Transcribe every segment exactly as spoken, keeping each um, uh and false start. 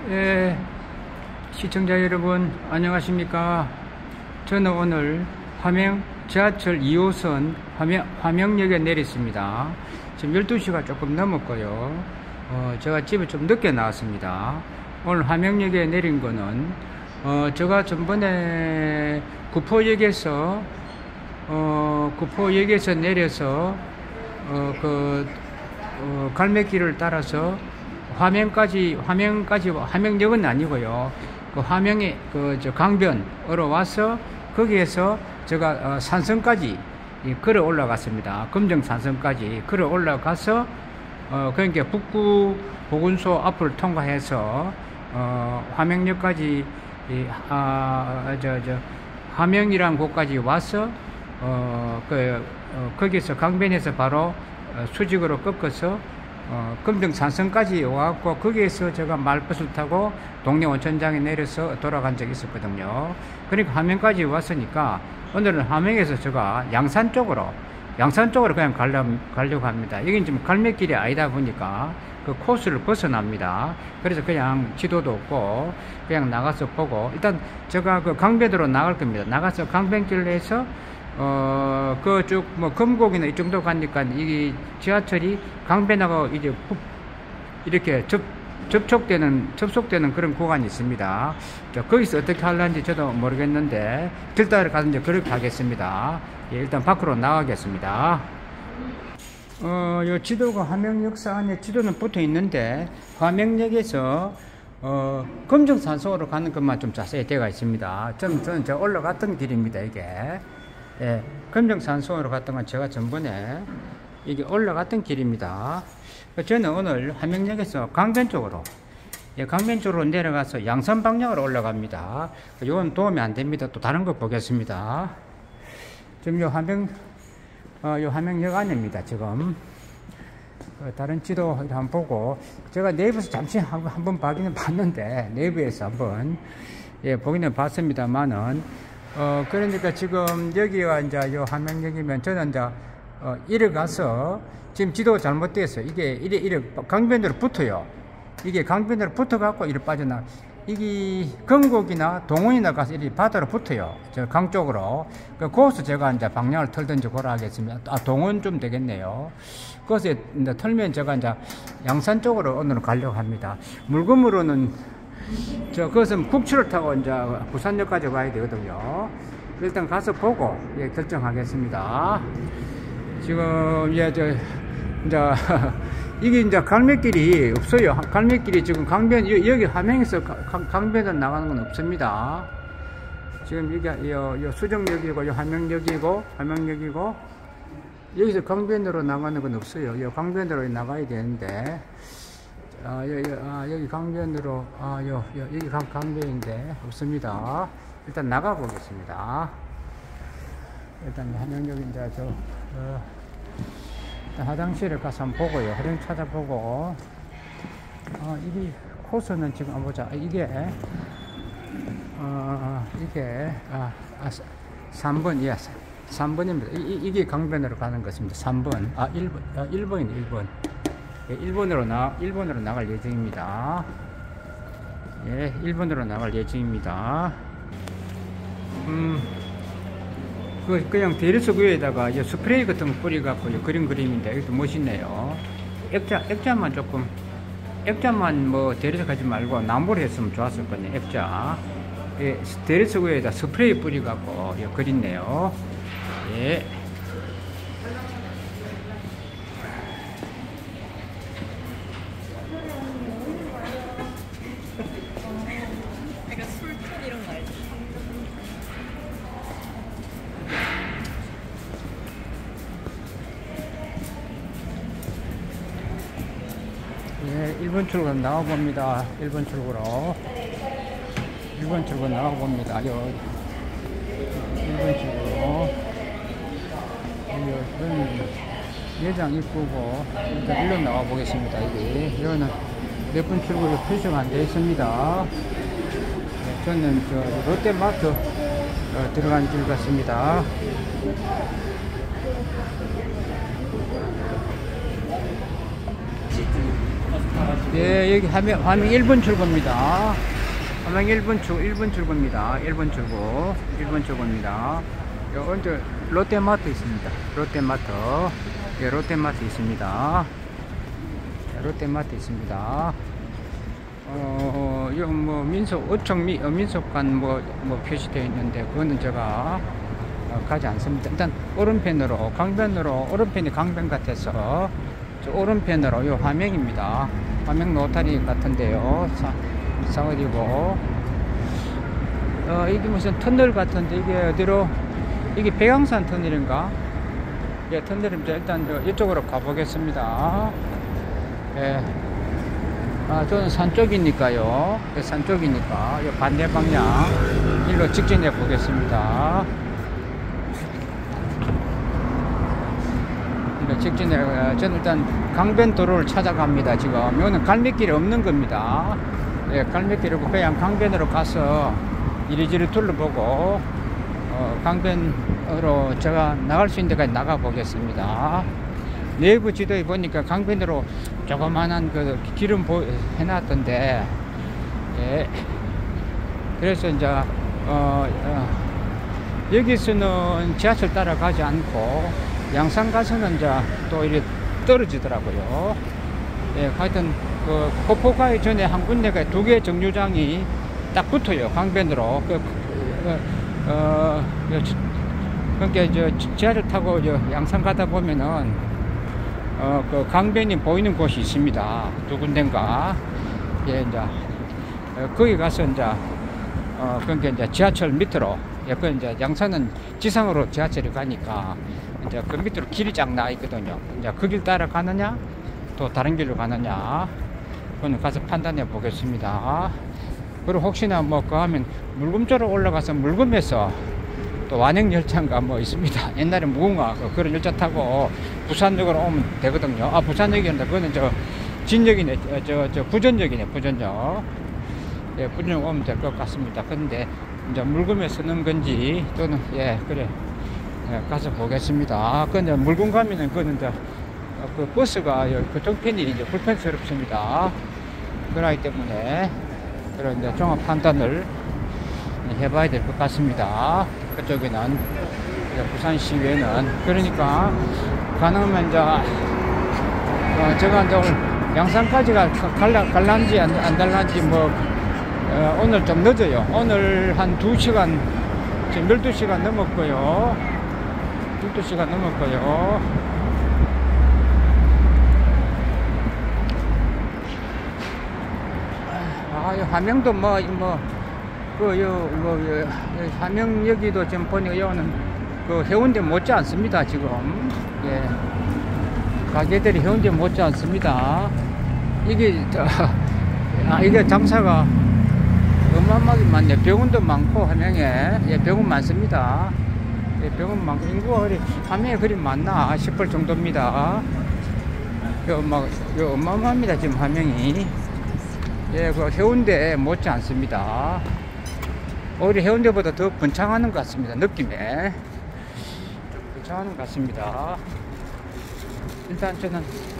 예, 시청자 여러분 안녕하십니까. 저는 오늘 화명 지하철 이 호선 화명, 화명역에 내렸습니다. 지금 열두 시가 조금 넘었고요. 어, 제가 집에 좀 늦게 나왔습니다. 오늘 화명역에 내린 거는 어, 제가 전번에 구포역에서 어, 구포역에서 내려서 어, 그 어, 갈매길을 따라서 화명까지, 화명까지, 화명역은 아니고요. 그 화명에, 그, 저, 강변으로 와서, 거기에서 제가, 어, 산성까지 걸어 올라갔습니다. 금정산성까지 걸어 올라가서, 어, 그러니까 북구 보건소 앞을 통과해서, 어, 화명역까지, 이, 아, 저, 저, 화명이란 곳까지 와서, 어, 그, 어, 거기서 강변에서 바로 어, 수직으로 꺾어서 어, 금정산성까지 와갖고 거기에서 제가 말버스를 타고 동네 온천장에 내려서 돌아간 적이 있었거든요. 그러니까 화명까지 왔으니까 오늘은 화명에서 제가 양산 쪽으로 양산 쪽으로 그냥 가려, 가려고 합니다. 여긴 지금 갈매길이 아니다 보니까 그 코스를 벗어납니다. 그래서 그냥 지도도 없고 그냥 나가서 보고, 일단 제가 그 강변으로 나갈 겁니다. 나가서 강변길로 해서 어, 그 쭉, 뭐, 금곡이나 이 정도 가니까, 이 지하철이 강변하고 이제 푹, 이렇게 접, 접촉되는, 접속되는 그런 구간이 있습니다. 자, 거기서 어떻게 하려는지 저도 모르겠는데, 길따라 가서 이제 그렇게 하겠습니다. 예, 일단 밖으로 나가겠습니다. 어, 요 지도가 화명역사 안에 지도는 붙어 있는데, 화명역에서 어, 금정산성으로 가는 것만 좀 자세히 되어 있습니다. 좀, 저는 저 올라갔던 길입니다, 이게. 예, 금정산성으로 갔던 건 제가 전번에 이게 올라갔던 길입니다. 저는 오늘 화명역에서 강변 쪽으로, 예, 강변 쪽으로 내려가서 양산 방향으로 올라갑니다. 이건 도움이 안 됩니다. 또 다른 거 보겠습니다. 지금 요 화명, 어, 요 화명역 안입니다, 지금. 어, 다른 지도 한번 보고, 제가 네이버에서 잠시 한번 한번 보기는 봤는데, 네이버에서 한번, 예, 보기는 봤습니다만은, 어, 그러니까 지금 여기가 이제 요 화명역이면 저는 이제, 어, 이래 가서, 지금 지도가 잘못되어 있어요. 이게 이래, 이래 강변으로 붙어요. 이게 강변으로 붙어갖고 이래 빠져나, 이게 금곡이나 동원이나 가서 이렇게 바다로 붙어요. 저 강 쪽으로. 그, 거기서 제가 이제 방향을 털든지 고라 하겠습니다. 아, 동원 좀 되겠네요. 거기서 이제 털면 제가 이제 양산 쪽으로 오늘은 가려고 합니다. 물건으로는 저, 그것은 국철을 타고 이제 부산역까지 가야 되거든요. 일단 가서 보고, 예, 결정하겠습니다. 지금, 예, 저, 이제, 이게 이제 갈매길이 없어요. 갈매길이 지금 강변, 여기 화명에서 강변으로 나가는 건 없습니다. 지금 이게, 요, 요 수정역이고, 요 화명역이고, 화명역이고, 여기서 강변으로 나가는 건 없어요. 요 강변으로 나가야 되는데, 아, 여기, 아, 여기 강변으로, 아, 요, 요, 여기 강, 강변인데, 없습니다. 일단 나가 보겠습니다. 일단 화명역인데, 저, 어, 일단 화장실을 가서 한번 보고요. 화장실 찾아보고, 아, 이게, 코스는 지금 한번 보자. 이게, 어, 이게, 아, 아, 삼 번, 예, 삼 번입니다. 이, 이게 강변으로 가는 것입니다. 삼 번. 아, 일 번, 아, 일 번이네, 일 번. 예, 일 번으로 나, 일 번으로 나갈 예정입니다. 예, 일 번으로 나갈 예정입니다. 음, 그, 그냥 대리석 위에다가 스프레이 같은 거 뿌려갖고 그린 그림인데, 이것도 멋있네요. 액자, 액자만 조금, 액자만 뭐 대리석 하지 말고 나무로 했으면 좋았을 거네, 액자. 예, 대리석 위에다 스프레이 뿌려갖고 그렸네요. 예. 예, 일 번 출구 나와봅니다. 일 번 출구로. 일 번 출구 나와봅니다. 요, 일 번 출구로. 여기는 예장 입구고, 일단 일로 나와보겠습니다. 이게. 여기는 몇 번 출구로 표시가 안 되어 있습니다. 예, 저는 저 롯데마트 어, 들어간 길 같습니다. 예, 여기 화명, 화명 일 번 출구입니다. 화명 일 번 출, 일 번 출구입니다. 일 번 출구, 일 번 출구입니다. 여기 롯데마트 있습니다. 롯데마트. 예, 롯데마트 있습니다. 롯데마트 있습니다. 어, 요, 뭐, 민속, 어청 미, 어, 민속관 뭐, 뭐, 표시되어 있는데, 그거는 제가, 어, 가지 않습니다. 일단, 오른편으로, 강변으로, 오른편이 강변 같아서, 저 오른편으로, 요 화명입니다. 화명 노타리 같은데요. 사, 사거리고, 어, 이게 무슨 터널 같은데, 이게 어디로, 이게 백양산 터널인가? 예, 터널입니다. 일단, 이쪽으로 가보겠습니다. 예. 아, 저는 산 쪽이니까요. 산 쪽이니까 이 반대 방향 일로 직진해 보겠습니다. 일로 직진해. 저는 일단 강변 도로를 찾아갑니다. 지금 여기는 갈매길이 없는 겁니다. 예, 갈매길이고 그냥 강변으로 가서 이리저리 둘러보고 어, 강변으로 제가 나갈 수 있는 데까지 나가 보겠습니다. 내부 지도에 보니까 강변으로 조그만한 그 길은 보, 해놨던데, 예. 그래서 이제, 어, 어, 여기서는 지하철 따라가지 않고, 양산 가서는 이제 또 이렇게 떨어지더라고요. 예, 하여튼, 그, 포포가기 전에 한 군데가 두 개의 정류장이 딱 붙어요. 강변으로. 그, 그, 어, 그러니까 이제 지하철 타고 양산 가다 보면은, 어, 그 강변이 보이는 곳이 있습니다. 두 군데인가. 예, 이제, 어, 거기 가서 이제, 어, 그러니까 이제 지하철 밑으로, 예, 그 이제 양산은 지상으로 지하철이 가니까, 이제 그 밑으로 길이 쫙 나 있거든요. 이제 그 길 따라 가느냐, 또 다른 길로 가느냐, 그거는 가서 판단해 보겠습니다. 그리고 혹시나 뭐, 그 하면 물금조로 올라가서 물금에서 또 완행열차인가 뭐 있습니다. 옛날에 무궁화 그런 열차 타고 부산역으로 오면 되거든요. 아, 부산역이란다. 그거는 저 진역이네. 저, 저 부전역이네. 부전역. 예, 부전역 오면 될 것 같습니다. 근데 이제 물금에 서는 건지 또는 예, 그래. 예, 가서 보겠습니다. 근데 물금 가면은 그거는 이제 그 버스가 교통편이 이제 불편스럽습니다. 그러기 때문에 그런 이제 종합 판단을 해봐야 될 것 같습니다. 그쪽에는 부산시외는 그러니까 가능하면 이제 어, 제가 이제 오늘 양산까지가 갈라, 갈란지 안, 안 갈란지 뭐 어, 오늘 좀 늦어요. 오늘 한 두 시간 지금 열두 시간 넘었고요. 열두 시간 넘었고요. 아, 화명도 뭐 뭐 그, 요, 뭐, 요, 화명 여기도 지금 보니까 여기는 그 해운대 못지 않습니다, 지금. 예. 가게들이 해운대 못지 않습니다. 이게, 저, 아, 이게 장사가 어마어마하게 많네. 병원도 많고, 화명에. 예, 병원 많습니다. 예, 병원 많고, 인구가 그리, 화명에 그리 많나 싶을 정도입니다. 요, 막, 요, 어마어마합니다, 지금 화명이. 예, 그 해운대 못지 않습니다. 오히려 해운대보다 더 번창하는 것 같습니다. 느낌에 좀 번창하는 것 같습니다. 일단 저는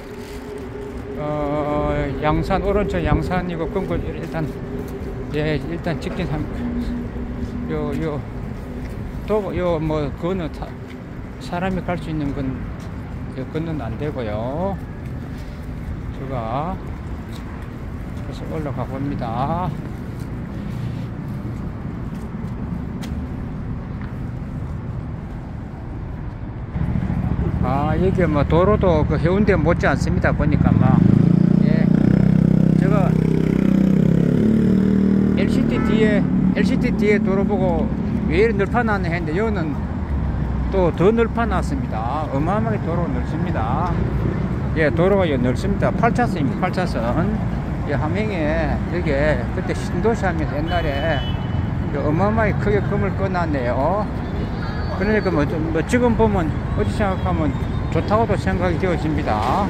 어, 양산 오른쪽 양산이고 끊고 일단 예 일단 직진한 요요 또 요 뭐 그거는 타, 사람이 갈 수 있는 건 그건 안 되고요. 제가 그래서 올라가 봅니다. 아, 여기 뭐 도로도 그 해운대 못지 않습니다. 보니까 막, 예. 제가 엘시티 뒤에, 엘시티 뒤에 도로 보고 왜 이렇게 늘파놨네 했는데, 여기는 또 더 늘파놨습니다. 어마어마하게 도로가 넓습니다. 예, 도로가 여기 넓습니다. 팔 차선입니다. 팔 차선. 예, 함행에, 여기, 그때 신도시 하면서 옛날에 어마어마하게 크게 금을 꺼놨네요. 그러니까 뭐, 뭐 지금 보면 어디 생각하면 좋다고도 생각이 되어집니다.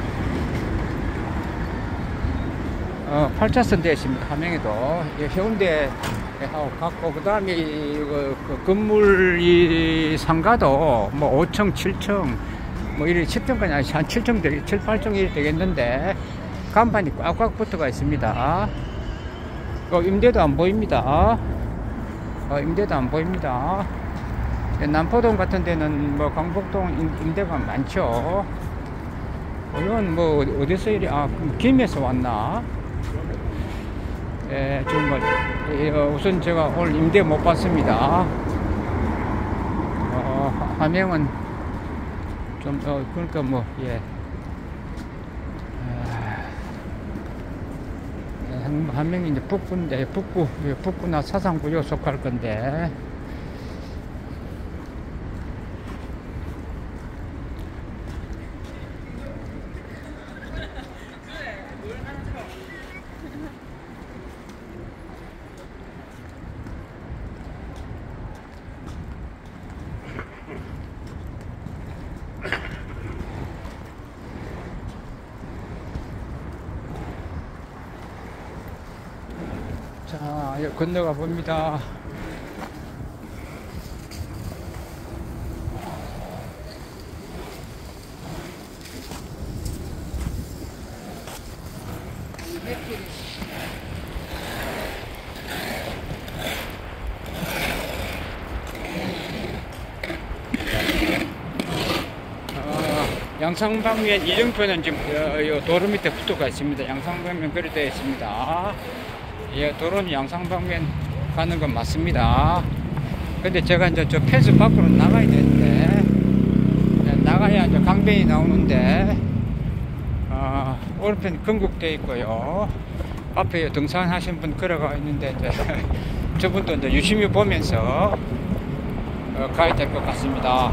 어, 팔 차선 되어 있습니다. 함양에도 해운대 하고 갔고 그 다음에 그, 그 건물 이 상가도 뭐 오 층, 칠 층 뭐 이렇게 십 층까지 아니 한 칠 층 되겠, 칠, 팔 층 이렇게 되겠는데 간판이 꽉꽉 붙어가 있습니다. 어, 임대도 안 보입니다. 어, 임대도 안 보입니다. 남포동 같은 데는 뭐 광복동 임대가 많죠. 어, 이건 뭐 어디서 이리, 아, 김에서 왔나? 예, 정말, 예, 우선 제가 오늘 임대 못 받습니다. 어, 화명은 좀, 어, 그러니까 뭐, 예. 한 명이 이제 북부인데, 북부, 북부나 사상구역 속할 건데. 자, 여기 건너가 봅니다. 어, 양상방면 이정표는 지금 어, 도로 밑에 붙어가 있습니다. 양상방면 그리 되어 있습니다. 예, 도로는 양상방면 가는 건 맞습니다. 근데 제가 이제 저 펜스 밖으로 나가야 되는데, 예, 나가야 이제 강변이 나오는데, 어, 오른편 건국되어 있고요. 앞에 등산하신 분 걸어가 있는데, 이제 저분도 이제 유심히 보면서 어, 가야 될 것 같습니다.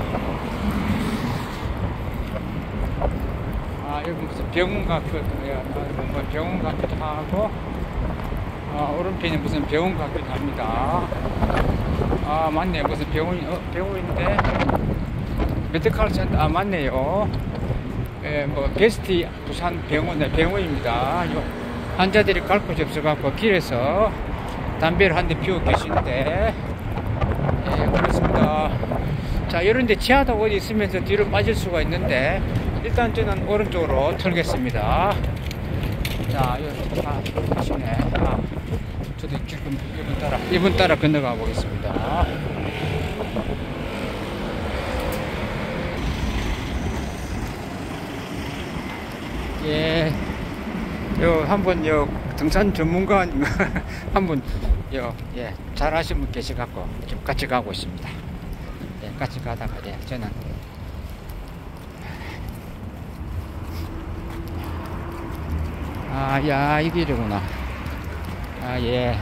아, 여기 무슨 병원 같기도, 뭐 병원 같기도 하고, 아, 오른편이 무슨 병원 같기도 합니다. 아, 맞네. 무슨 병원, 어, 병원인데, 메디컬 센터, 아, 맞네요. 예, 뭐, 베스트 부산 병원의 병원입니다. 요, 환자들이 갈 곳이 없어갖고, 길에서 담배를 한 대 피우고 계신데, 예, 그렇습니다. 자, 이런데 지하도 어디 있으면서 뒤로 빠질 수가 있는데, 일단 저는 오른쪽으로 털겠습니다. 자, 여기, 아, 가시네. 아, 저도 지금 이분 따라, 이분 따라 건너가 보겠습니다. 예, 요, 한 분, 요, 등산 전문가, 한 분, 요, 예, 잘 아시는 분 계셔갖고, 지금 같이 가고 있습니다. 예, 같이 가다가, 예, 저는. 아, 야, 이 길이구나. 아, 예.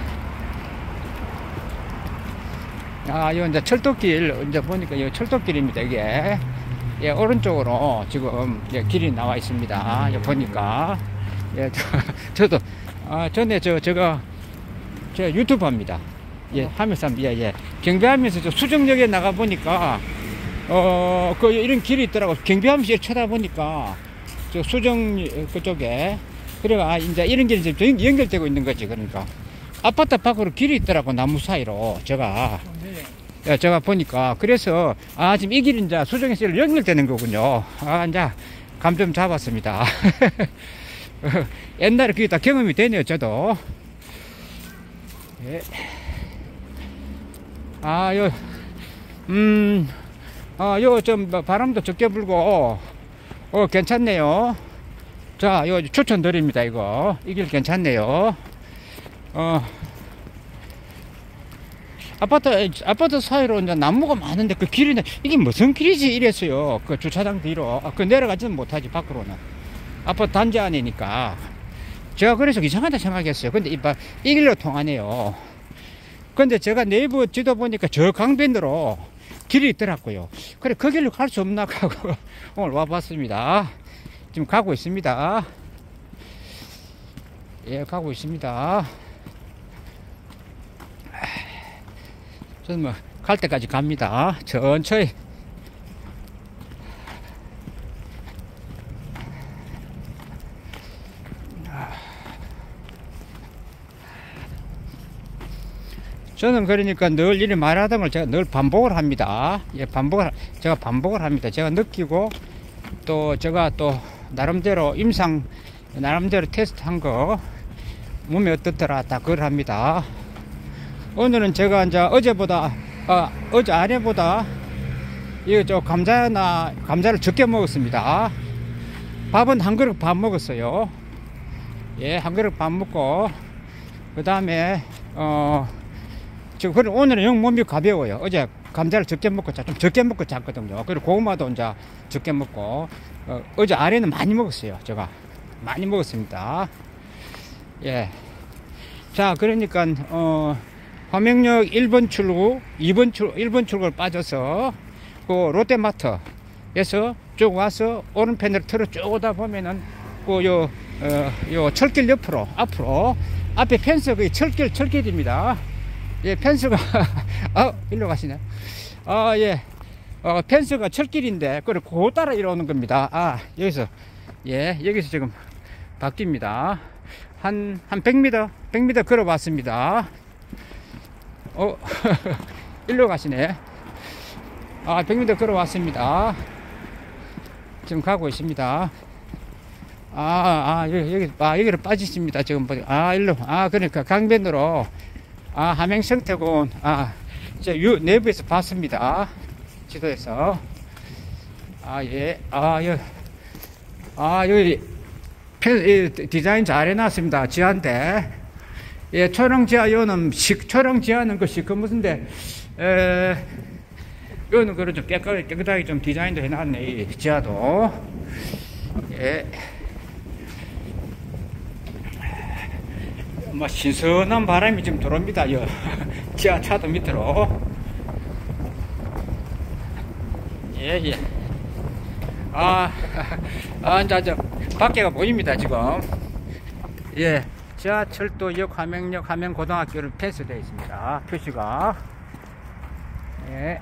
아, 이거 이제 철도길, 이제 보니까 이거 철도길입니다, 이게. 예, 오른쪽으로 지금 예, 길이 나와 있습니다. 예, 보니까. 예, 저, 저도, 아, 전에 저, 제가, 제가 유튜브 합니다. 예, 하면서, 예, 예. 경배하면서 저 수정역에 나가보니까, 어, 그, 이런 길이 있더라고. 경배하면서 쳐다보니까, 저 수정 그쪽에, 그래가, 아, 이제 이런 길이 지금 연결되고 있는 거지, 그러니까. 아파트 밖으로 길이 있더라고, 나무 사이로. 제가. 예, 제가 보니까. 그래서, 아, 지금 이 길이 이제 수정에서 연결되는 거군요. 아, 이제 감 좀 잡았습니다. 옛날에 그게 다 경험이 되네요, 저도. 예. 아, 요, 음, 아, 요, 좀, 바람도 적게 불고, 어, 괜찮네요. 자, 요 추천드립니다, 이거. 이 길 괜찮네요. 어, 아파트, 아파트 사이로 이제 나무가 많은데 그 길이, 이게 무슨 길이지? 이랬어요. 그 주차장 뒤로. 아, 그 내려가지는 못하지, 밖으로는. 아파트 단지 안이니까. 제가 그래서 이상하다 생각했어요. 근데 이, 이 길로 통하네요. 근데 제가 네이버 지도 보니까 저 강변으로 길이 있더라고요. 그래, 그 길로 갈 수 없나 하고 오늘 와봤습니다. 지금 가고 있습니다. 예, 가고 있습니다. 저는 뭐, 갈 때까지 갑니다. 천천히. 저는 그러니까 늘 이리 말하던 걸 제가 늘 반복을 합니다. 예, 반복을, 제가 반복을 합니다. 제가 느끼고, 또 제가 또 나름대로 임상 나름대로 테스트 한 거 몸에 어떻더라 다 그걸 합니다. 오늘은 제가 이제 어제보다 아, 어제 아래보다 이거 저 감자나 감자를 적게 먹었습니다. 밥은 한 그릇 밥 먹었어요. 예, 한 그릇 밥 먹고 그 다음에 어 지금 그래 오늘은 영 몸이 가벼워요. 어제 감자를 적게 먹고 자 좀 적게 먹고 잤거든요. 그리고 고구마도 이제 적게 먹고 어, 어제 아래는 많이 먹었어요. 제가 많이 먹었습니다. 예. 자, 그러니까 어 화명역 일 번 출구, 이 번 출 일 번 출구를 빠져서 그 롯데마트에서 쭉 와서 오른편으로 틀어 쭉 오다 보면은 그 요 어 요 철길 옆으로 앞으로 앞에 펜스 그 철길 철길입니다. 예, 펜스가 아 일로 가시네. 아 예, 어 펜스가 철길인데 그래 그 따라 이러는 겁니다. 아 여기서 예 여기서 지금 바뀝니다. 한 한 백 미터 백 미터 걸어봤습니다. 어 일로 가시네. 아 백 미터 걸어왔습니다. 지금 가고 있습니다. 아, 아, 여기, 여기, 아, 여기로 빠지십니다. 지금, 아, 일로, 아, 그러니까 강변으로, 아, 함행성태군, 아, 이제 유, 내부에서 봤습니다. 지도에서. 아, 예, 아, 여기, 아, 여기, 펜, 디자인 잘 해놨습니다. 지하인데. 예, 초령 지하, 요는, 시, 초령 지하는 그 시커먼데, 에, 요는 그래 좀 깨끗하게, 깨끗하게 좀 디자인도 해놨네, 이 지하도. 예. 뭐 신선한 바람이 좀 들어옵니다. 요 지하차도 밑으로. 예예. 예. 아, 아 이제 저 밖에가 보입니다 지금. 예, 지하철도역 화명역 화명고등학교를 펜스되어 있습니다. 표시가. 예.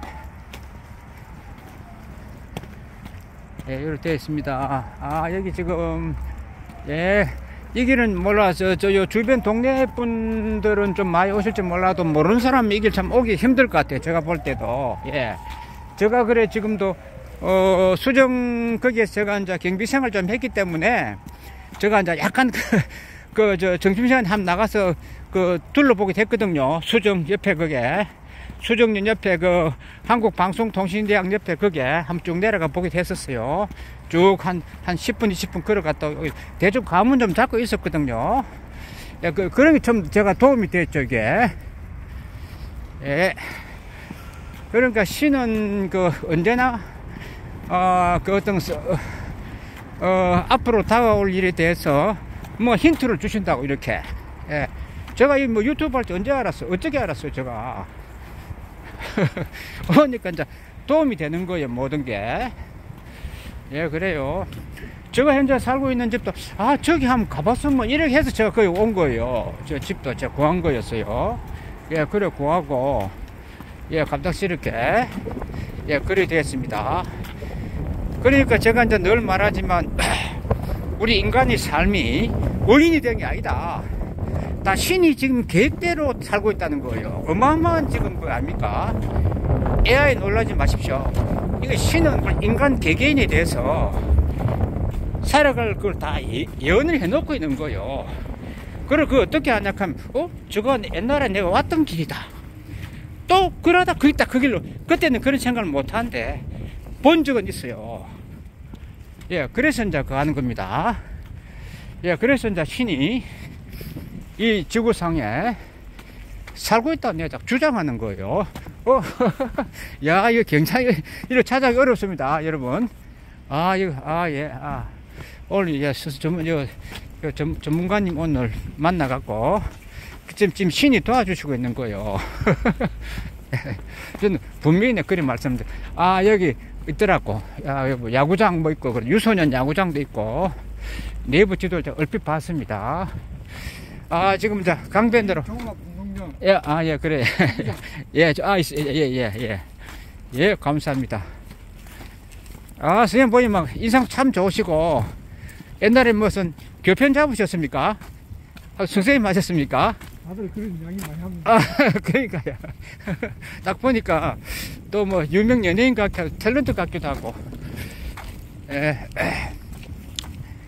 예, 이렇게 되어 있습니다. 아 여기 지금 예. 이 길은 몰라서 저 요 주변 동네 분들은 좀 많이 오실지 몰라도 모르는 사람이 이 길 참 오기 힘들 것 같아요. 제가 볼 때도. 예. 제가 그래 지금도 어 수정 거기에서 제가 이제 경비 생활 좀 했기 때문에 제가 이제 약간 그 저 점심시간 한번 나가서 그 둘러보게 됐거든요. 수정 옆에 그게 수정역 옆에 그 한국방송통신대학 옆에 그게 한번 쭉 내려가 보게 됐었어요. 쭉 한, 한 십 분, 이십 분 걸어갔다 대충 감은 좀 잡고 있었거든요. 예, 그, 그런 게 좀 제가 도움이 됐죠, 이게. 예. 그러니까 시는 그 언제나, 어, 그 어떤, 어, 앞으로 다가올 일에 대해서 뭐 힌트를 주신다고, 이렇게. 예. 제가 이 뭐 유튜브 할 때 언제 알았어요? 어떻게 알았어요, 제가? 그러니까 이제 도움이 되는 거예요, 모든 게. 예, 그래요. 제가 현재 살고 있는 집도, 아, 저기 한번 가봤으면, 뭐 이렇게 해서 제가 거기 온 거예요. 저 집도 제가 구한 거였어요. 예, 그래, 구하고, 예, 갑작스럽게, 예, 그리 되었습니다. 그러니까 제가 이제 늘 말하지만, 우리 인간의 삶이 원인이 된 게 아니다. 다 신이 지금 계획대로 살고 있다는 거예요. 어마어마한 지금 그 아닙니까? 에이아이 놀라지 마십시오. 이거 신은 인간 개개인에 대해서 살아갈 걸 다 예언을 해놓고 있는 거예요. 그걸 그 어떻게 하냐 하면, 어? 저건 옛날에 내가 왔던 길이다. 또 그러다 거기다 그 길로. 그때는 그런 생각을 못 하는데 본 적은 있어요. 예, 그래서 이제 그 하는 겁니다. 예, 그래서 이제 신이 이 지구상에 살고 있다고 내가 주장하는 거예요. 어, 야, 이거 굉장히, 이거 찾아기 어렵습니다, 여러분. 아, 이거, 아, 예, 아. 오늘, 예, 전문, 요, 요 전, 전문가님 오늘 만나갖고, 지금, 지금 신이 도와주시고 있는 거예요. 저는 분명히 그리 말씀드려. 아, 여기 있더라고. 야, 여기 야구장 뭐 있고, 유소년 야구장도 있고, 내부 지도를 얼핏 봤습니다. 아, 지금 자, 강변대로. 예, 아, 예, 그래. 예, 아, 예, 예, 예. 예, 감사합니다. 아, 선생님 보니까 인상 참 좋으시고, 옛날에 무슨 교편 잡으셨습니까? 아, 선생님 하셨습니까? 다들 그런 이야기 많이 합니다. 아, 그러니까요. 딱 보니까 또 뭐 유명 연예인 같기도 하고, 탤런트 같기도 하고. 예.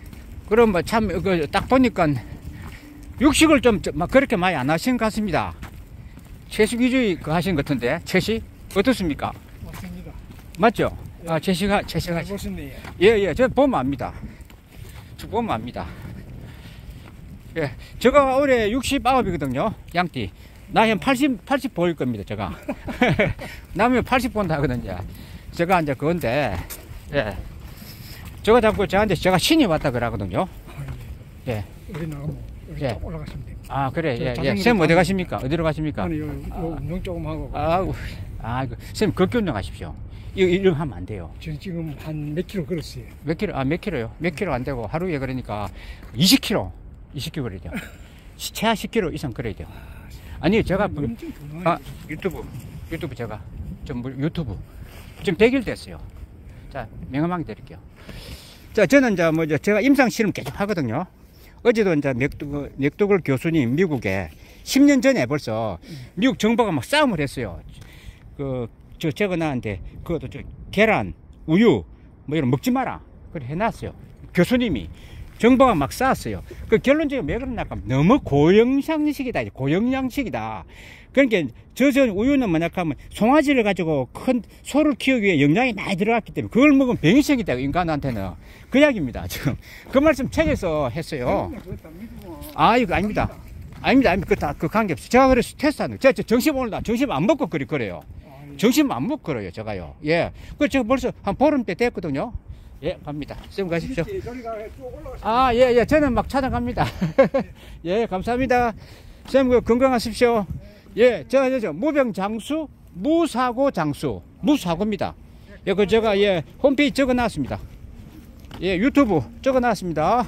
그럼 뭐 참, 그, 딱 보니까 육식을 좀, 막 그렇게 많이 안 하신 것 같습니다. 채식 위주의 그 하신 것 같은데, 채식? 어떻습니까? 맞습니다. 맞죠? 예. 아, 채식하, 채식하. 보셨네요. 예, 예, 저 보면 압니다. 저 보면 압니다. 예, 제가 올해 육십구이거든요, 양띠. 나이 한 팔십, 팔십 보일 겁니다, 제가. 남이 팔십 본다 하거든요. 제가 이제 그건데, 예. 제가 자꾸 저한테 제가 신이 왔다 그러거든요. 예. 우리 나가면 여기 예. 쭉 올라가시면 됩니다. 아, 그래, 예, 예. 자전거 쌤 어디 타고- 가십니까? 어디로 가십니까? 아니, 요, 요 운동 조금 하고. 아이고, 아이고. 쌤, 걷기 운동 하십시오. 이거, 이런 하면 안 돼요. 저 지금 한 몇 킬로 걸었어요. 몇 킬로, 아, 몇 킬로요? 몇 킬로 안 되고, 하루에 그러니까 이십 킬로, 이십 킬로 걸어야 돼요. 최하 십 킬로 이상 걸어야 돼요. 아니, 제가, 그- 엄청 좋아요. 아, 유튜브, 유튜브 제가, 좀, 뭐, 유튜브. 지금 백 일 됐어요. 자, 명함하게 드릴게요. 자, 저는 이제 뭐, 제가 임상 실험 계속 하거든요. 어제도 이제 맥도, 맥도글 교수님 미국에 십 년 전에 벌써 미국 정부가 막 싸움을 했어요. 그, 저, 제가 나한테 그것도 저, 계란, 우유, 뭐 이런 먹지 마라. 그래 해놨어요. 교수님이. 정부가 막 싸웠어요. 그 결론적으로 왜 그러냐 하면 너무 고영양식이다. 고영양식이다. 그러니까 저전 우유는 뭐냐 하면 송아지를 가지고 큰 소를 키우기 위해 영양이 많이 들어갔기 때문에 그걸 먹으면 병이 생기다. 인간한테는. 그 이야기입니다. 지금. 그 말씀 책에서 했어요. 아, 이거 아닙니다. 아닙니다. 아닙니다. 그 다, 그 관계없어요. 제가 그래서 테스트하는 거예요. 제가 점심 오늘 나 점심 안 먹고 그리 그래요. 점심 안 먹고 그래요. 제가요. 예. 그 제가 벌써 한 보름째 됐거든요. 예, 갑니다. 쌤 가십시오. 아, 예, 예. 저는 막 찾아갑니다. 예, 감사합니다. 쌤, 그 건강하십시오. 예, 제가, 저, 무병장수, 무사고장수, 무사고입니다. 예, 그 제가, 예, 홈페이지 적어 놨습니다. 예, 유튜브 적어 놨습니다.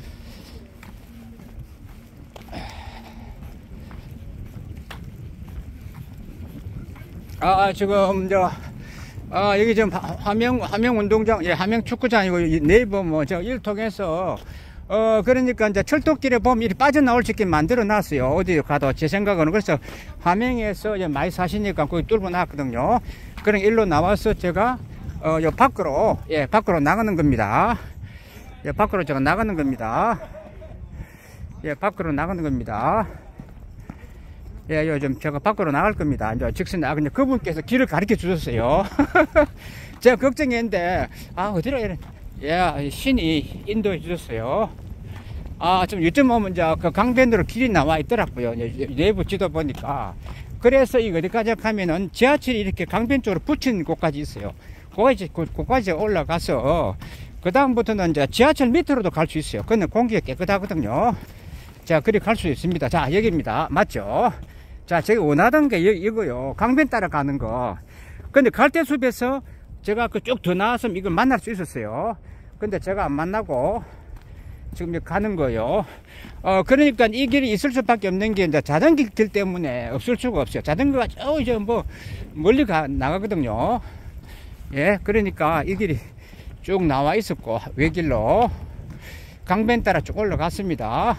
아, 지금, 저, 아, 여기 지금 화명, 화명 운동장, 예, 화명 축구장이고, 네이버 뭐, 저 일통해서, 어, 그러니까 이제 철도길에 보면 이렇게 빠져나올 수 있게 만들어 놨어요. 어디 가도 제 생각은. 그래서 화명에서 이제 많이 사시니까 거기 뚫어 놨거든요. 그럼 일로 나와서 제가, 어, 요 밖으로, 예, 밖으로 나가는 겁니다. 예, 밖으로 제가 나가는 겁니다. 예, 밖으로 나가는 겁니다. 예, 요즘 제가 밖으로 나갈 겁니다. 이제 직선 아, 근데 그분께서 길을 가르쳐 주셨어요. 제가 걱정했는데, 아, 어디로 이래. 예, 신이 인도해 주셨어요. 아, 좀 요즘 오면 이제 그 강변으로 길이 나와 있더라고요. 내부 지도 보니까. 그래서 이 어디까지 가면은 지하철이 이렇게 강변 쪽으로 붙인 곳까지 있어요. 거기까지, 거기까지 올라가서, 그다음부터는 이제 지하철 밑으로도 갈 수 있어요. 그는 공기가 깨끗하거든요. 자, 그리 갈 수 있습니다. 자, 여기입니다. 맞죠? 자, 제가 원하던 게 이거요. 강변 따라 가는 거. 근데 갈대숲에서 제가 그 쭉 더 나왔으면 이걸 만날 수 있었어요. 근데 제가 안 만나고 지금 여기 가는 거요. 어, 그러니까 이 길이 있을 수밖에 없는 게 이제 자전거 길 때문에 없을 수가 없어요. 자전거가 저 이제 뭐 멀리 가, 나가거든요. 예, 그러니까 이 길이 쭉 나와 있었고, 외길로 강변 따라 쭉 올라갔습니다.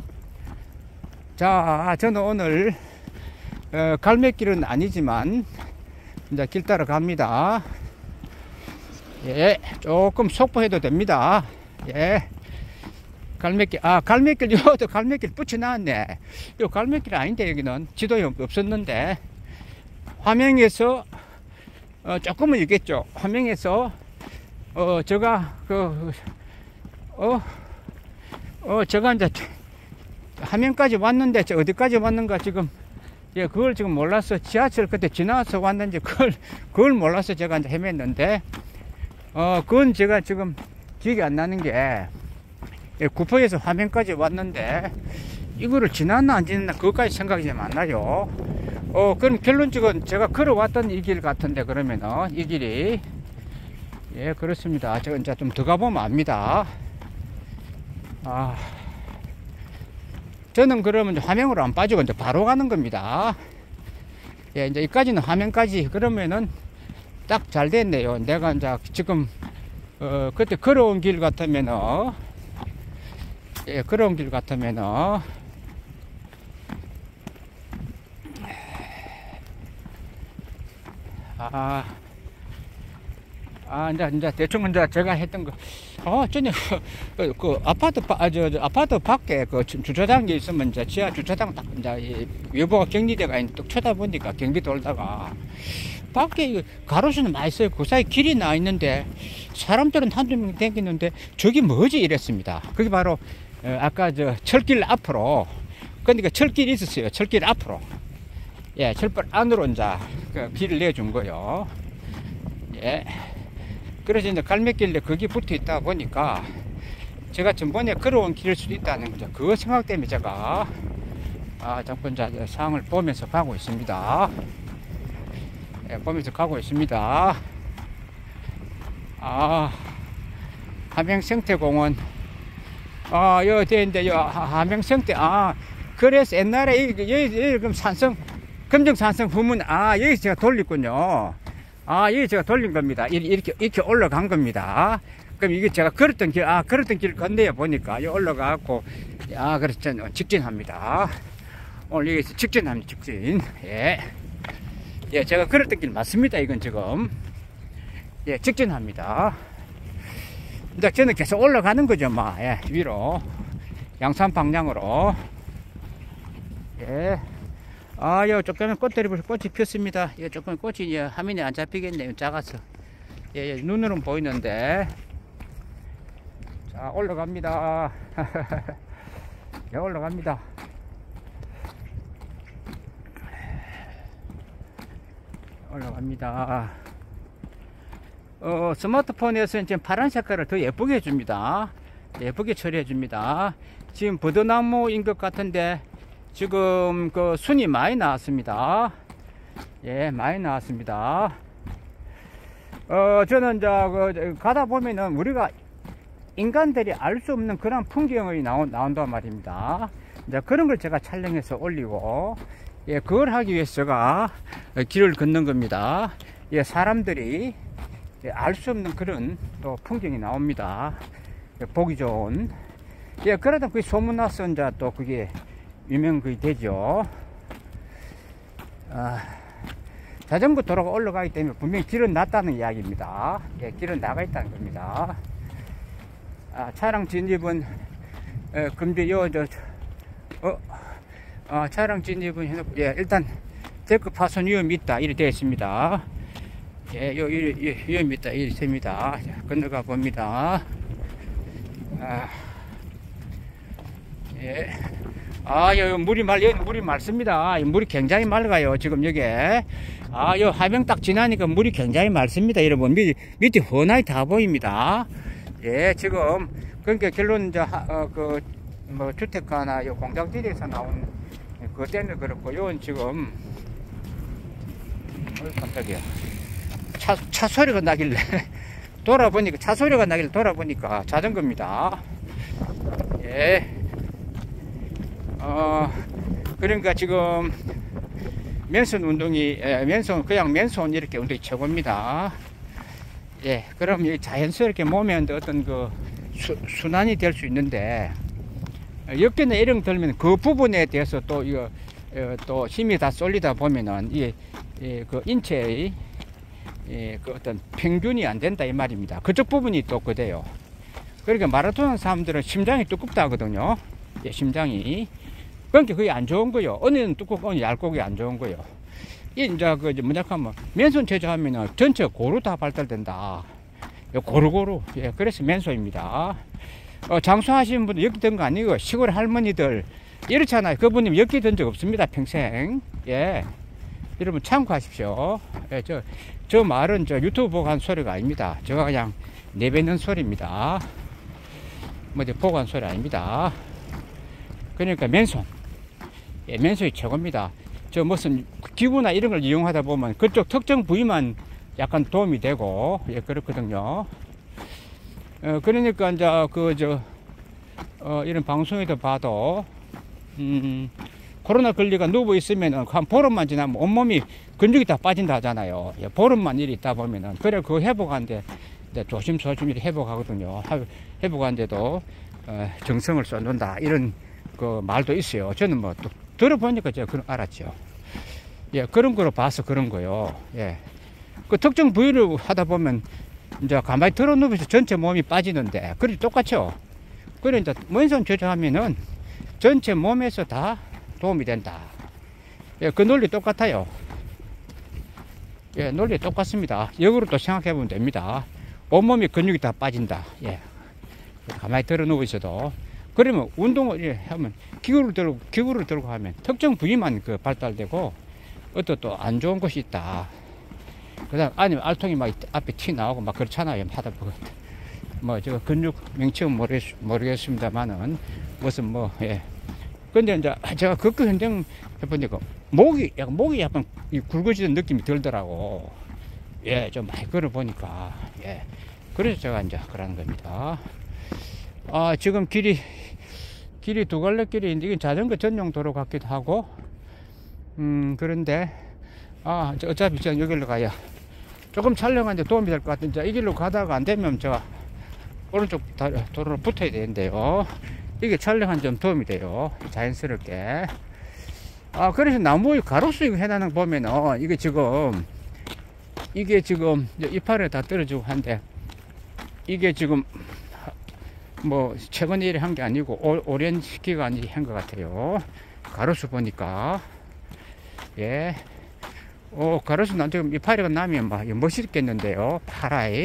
자, 저는 오늘 어, 갈매길은 아니지만 이제 길 따라 갑니다. 예, 조금 속보해도 됩니다. 예, 갈매길, 아, 갈매길, 요도 갈매길 붙여놨네. 요 갈매길 아닌데, 여기는 지도에 없었는데, 화명에서 어, 조금은 있겠죠. 화명에서 어, 제가 그 어, 어, 제가 이제 화면까지 왔는데, 저 어디까지 왔는가 지금, 예, 그걸 지금 몰라서 지하철 그때 지나서 왔는지 그걸, 그걸 몰라서 제가 이제 헤맸는데, 어, 그건 제가 지금 기억이 안 나는 게, 예, 구포에서 화면까지 왔는데, 이거를 지났나 안 지났나 그것까지 생각이 좀 안 나요. 어, 그럼 결론적으로 제가 걸어왔던 이 길 같은데, 그러면은, 이 길이, 예, 그렇습니다. 제가 이제 좀 더 가보면 압니다. 아. 저는 그러면 화면으로 안 빠지고 이제 바로 가는 겁니다. 예, 이제 여기까지는 화면까지 그러면은 딱 잘 됐네요. 내가 이제 지금, 어, 그때 걸어온 길 같으면은, 예, 걸어온 길 같으면은, 아, 아, 이제, 이제 대충 이제 제가 했던 거. 어, 전에 그, 그 아파트, 바, 아, 저, 저, 아파트 밖에 그 주차장이 있으면 이제 지하 주차장 딱 이제 외부가 격리대가 뚝 쳐다보니까 경비 돌다가 밖에 가로수는 많이 있어요. 그 사이 길이 나 있는데 사람들은 한두 명 댕기는데 저기 뭐지 이랬습니다. 그게 바로 어, 아까 저 철길 앞으로 그러니까 철길이 있었어요. 철길 앞으로. 예, 철길 안으로 이제 그 길을 내준 거요. 예. 그래서 이제 갈매길에 거기 붙어 있다 보니까 제가 전번에 걸어온 길일 수도 있다는 거죠. 그 생각 때문에 제가 아, 잠깐 이제 상황을 보면서 가고 있습니다. 예, 보면서 가고 있습니다. 아, 함양생태공원. 아, 여, 되는데, 여, 함양생태, 아, 그래서 옛날에, 여기, 여기, 여기, 그럼 산성, 금정산성 후문, 아, 여기 제가 돌렸군요. 아, 여기 제가 돌린 겁니다. 이렇게, 이렇게 올라간 겁니다. 그럼 이게 제가 걸었던 길, 아, 걸었던 길 건너에 보니까, 여기 올라가고, 아, 그렇죠. 직진합니다. 오늘 여기서 직진합니다, 직진. 예. 예, 제가 걸었던 길 맞습니다, 이건 지금. 예, 직진합니다. 이제 저는 계속 올라가는 거죠, 막. 예, 위로. 양산 방향으로. 예. 아, 요, 조금은 꽃들이 벌써 꽃이 폈습니다. 예, 조금 꽃이, 예, 화면에 안 잡히겠네요. 작아서. 예, 예, 눈으로는 보이는데. 자, 올라갑니다. 예, 올라갑니다. 올라갑니다. 어, 스마트폰에서는 지금 파란 색깔을 더 예쁘게 해줍니다. 예쁘게 처리해줍니다. 지금 버드나무인 것 같은데, 지금 그 순이 많이 나왔습니다. 예, 많이 나왔습니다. 어, 저는 이제 그 가다 보면은 우리가 인간들이 알 수 없는 그런 풍경이 나온, 나온단 말입니다. 이제 그런 걸 제가 촬영해서 올리고, 예, 그걸 하기 위해서 제가 길을 걷는 겁니다. 예, 사람들이 예, 알 수 없는 그런 또 풍경이 나옵니다. 예, 보기 좋은. 예, 그러다 그게 소문나서 이제 또 그게 유명이 되죠. 아, 자전거 도로가 올라가기 때문에 분명히 길은 낮다는 이야기입니다. 예, 길은 나가 있다는 겁니다. 아, 차량 진입은, 예, 금지, 요, 저, 어, 어, 차량 진입은 해놓고, 예, 일단, 데크 파손 위험이 있다. 이렇게 되어 있습니다. 예, 요, 이, 이, 위험이 있다. 이렇게 됩니다. 자, 건너가 봅니다. 아, 예. 아, 요, 물이 말, 여기 물이 맑습니다. 물이 굉장히 맑아요. 지금 여기. 아, 요 하명 딱 지나니까 물이 굉장히 맑습니다. 여러분. 밑, 밑이 훤하게 다 보입니다. 예, 지금, 그러니까 결론, 이제, 어, 그, 뭐, 주택가나 요 공장들에서 나온, 그 때는 그렇고, 요건 지금, 어이, 깜짝이야. 차, 차 소리가 나길래, 돌아보니까, 차 소리가 나길래 돌아보니까 자전거입니다. 예. 어, 그러니까 지금, 맨손 운동이, 예, 맨손, 그냥 맨손 이렇게 운동이 최고입니다. 예, 그럼 자연스럽게 몸에 어떤 그 수, 순환이 될 수 있는데, 역계나 이런 들면 그 부분에 대해서 또 이거 어, 또 힘이 다 쏠리다 보면은 이, 이 그 인체의 이 그 어떤 평균이 안 된다 이 말입니다. 그쪽 부분이 또 그래요. 그러니까 마라톤 하는 사람들은 심장이 두껍다 하거든요. 예, 심장이. 그러니까 그게 안 좋은 거요. 어느는 두껍고 어느 얇고 그게 안 좋은 거요. 이 이제 그 뭐냐 하면 맨손 체조하면은 전체 고루 다 발달된다. 고루고루. 예, 그래서 맨손입니다. 어, 장수하시는 분들 엮기 든 거 아니고 시골 할머니들 이렇잖아요. 그분님 엮기 든 적 없습니다. 평생. 예, 여러분 참고하십시오. 예, 저, 저 말은 저 유튜브 보고 한 소리가 아닙니다. 제가 그냥 내뱉는 소리입니다. 뭐 이제 보고 한 소리 아닙니다. 그러니까 맨손. 예, 맨손이 최고입니다. 저 무슨 기부나 이런 걸 이용하다 보면 그쪽 특정 부위만 약간 도움이 되고, 예, 그렇거든요. 어, 그러니까 이제 그 저 어, 이런 방송에도 봐도 음, 코로나 걸리가 누워 있으면은 한 보름만 지나면 온몸이 근육이 다 빠진다 하잖아요. 예, 보름만 일이 있다 보면은 그래 그 회복하는데 조심조심 이렇게 회복하거든요. 회복하는데도 어, 정성을 쏟는다 이런 그 말도 있어요. 저는 뭐 또 들어보니까 제가 그런 알았죠. 예, 그런 거로 봐서 그런 거요. 예, 그 특정 부위를 하다 보면 이제 가만히 들어 누우면서 전체 몸이 빠지는데, 그래 똑같죠. 그래 이제 왼손 조정하면은 전체 몸에서 다 도움이 된다. 예, 그 논리 똑같아요. 예, 논리 똑같습니다. 역으로 또 생각해 보면 됩니다. 온몸이 근육이 다 빠진다. 예, 가만히 들어 누워 있어도. 그러면 운동을 하면 기구를 들고 기구를 들고 하면 특정 부위만 그 발달되고 어떤 또 안 좋은 것이 있다. 그다음 아니면 알통이 막 앞에 티 나오고 막 그렇잖아요. 하다 보면 뭐저 근육 명칭은 모르겠, 모르겠습니다만은 무슨 뭐 예. 근데 이제 제가 극구 현정 해보니까 목이 약간 목이 약간 굵어지는 느낌이 들더라고. 예, 좀 많이 걸어 보니까 예. 그래서 제가 이제 그러는 겁니다. 아, 지금 길이 길이 두 갈래 길인데 이건 자전거 전용 도로 같기도 하고, 음 그런데 아 어차피 제가 여기로 가야 조금 촬영하는데 도움이 될 것 같은데 이 길로 가다가 안 되면 제가 오른쪽 도로로 붙어야 되는데요. 이게 촬영한 점 도움이 돼요. 자연스럽게. 아, 그래서 나무 가로수 이거 해놔는 거 보면은 어, 이게 지금 이게 지금 이파리에 다 떨어지고 한데 이게 지금 뭐 최근에 일에 한 게 아니고 오, 오랜 기간이 한 것 같아요. 가로수 보니까 예, 어 가로수 난 지금 이파리가 나면 막 멋있겠는데요. 파라이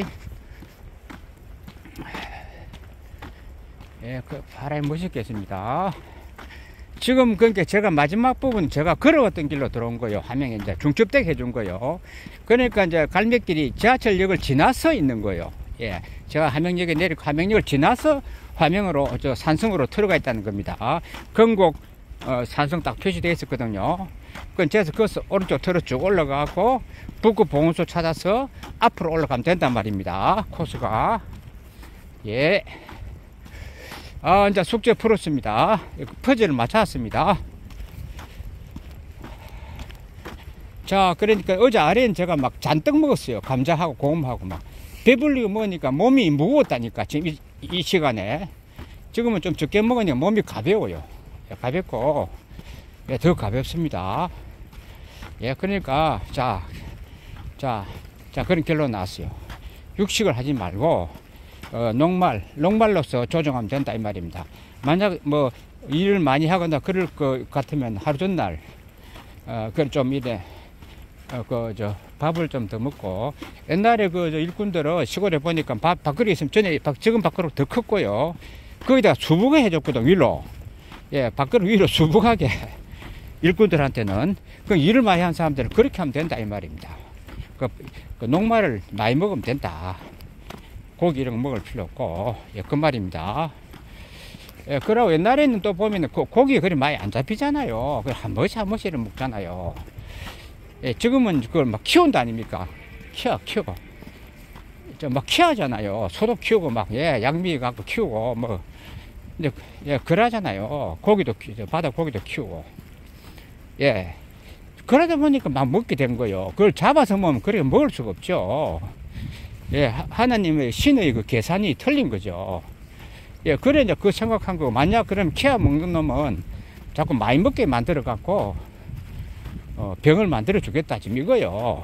예, 그 파라이 멋있겠습니다. 지금 그러니까 제가 마지막 부분 제가 걸어왔던 길로 들어온 거예요. 화명에 이제 중첩되게 해준 거예요. 그러니까 이제 갈매길이 지하철역을 지나서 있는 거예요. 예, 제가 화명역에 내리고 화명역을 지나서 화명으로 저 산성으로 들어가 있다는 겁니다. 건곡 어, 산성 딱 표시되어 있었거든요. 그건 제가 거기서 오른쪽 틀어 쭉 올라가고 북구 봉원소 찾아서 앞으로 올라가면 된단 말입니다. 코스가 예. 아, 이제 숙제 풀었습니다. 퍼즐을 맞춰왔습니다. 자, 그러니까 어제 아래는 제가 막 잔뜩 먹었어요. 감자하고 고구마하고 막 배불리고 먹으니까 몸이 무거웠다니까. 지금 이, 이 시간에 지금은 좀 적게 먹으니까 몸이 가벼워요. 예, 가볍고 예, 더 가볍습니다. 예, 그러니까 자, 자, 자 그런 결론 나왔어요. 육식을 하지 말고 어, 녹말, 녹말로서 조정하면 된다 이 말입니다. 만약 뭐 일을 많이 하거나 그럴 것 같으면 하루 전날 어, 그걸 좀 이래 어, 그 저 밥을 좀 더 먹고, 옛날에 그 저 일꾼들은 시골에 보니까 밥 밥그릇 있으면 전에 지금 밥그릇 더 컸고요. 거기다가 수북에 해줬거든 위로. 예, 밥그릇 위로 수북하게 일꾼들한테는 그 일을 많이 한 사람들은 그렇게 하면 된다 이 말입니다. 그, 그 녹말을 많이 먹으면 된다. 고기 이런 거 먹을 필요 없고, 예, 그 말입니다. 예, 그러고 옛날에는 또 보면은 고, 고기가 그리 많이 안 잡히잖아요. 그걸 한 번씩 한 번씩을 먹잖아요. 예, 지금은 그걸 막 키운다 아닙니까? 키워, 키우고. 좀 막 키우잖아요. 소도 키우고 막, 예, 양미 갖고 키우고, 뭐. 근데, 예, 그러잖아요. 고기도, 바다 고기도 키우고. 예. 그러다 보니까 막 먹게 된 거예요. 그걸 잡아서 먹으면 그렇게 먹을 수가 없죠. 예, 하나님의 신의 그 계산이 틀린 거죠. 예, 그래 이제 그 생각한 거고, 만약 그럼 키워 먹는 놈은 자꾸 많이 먹게 만들어 갖고 어, 병을 만들어 주겠다 지금 이거요.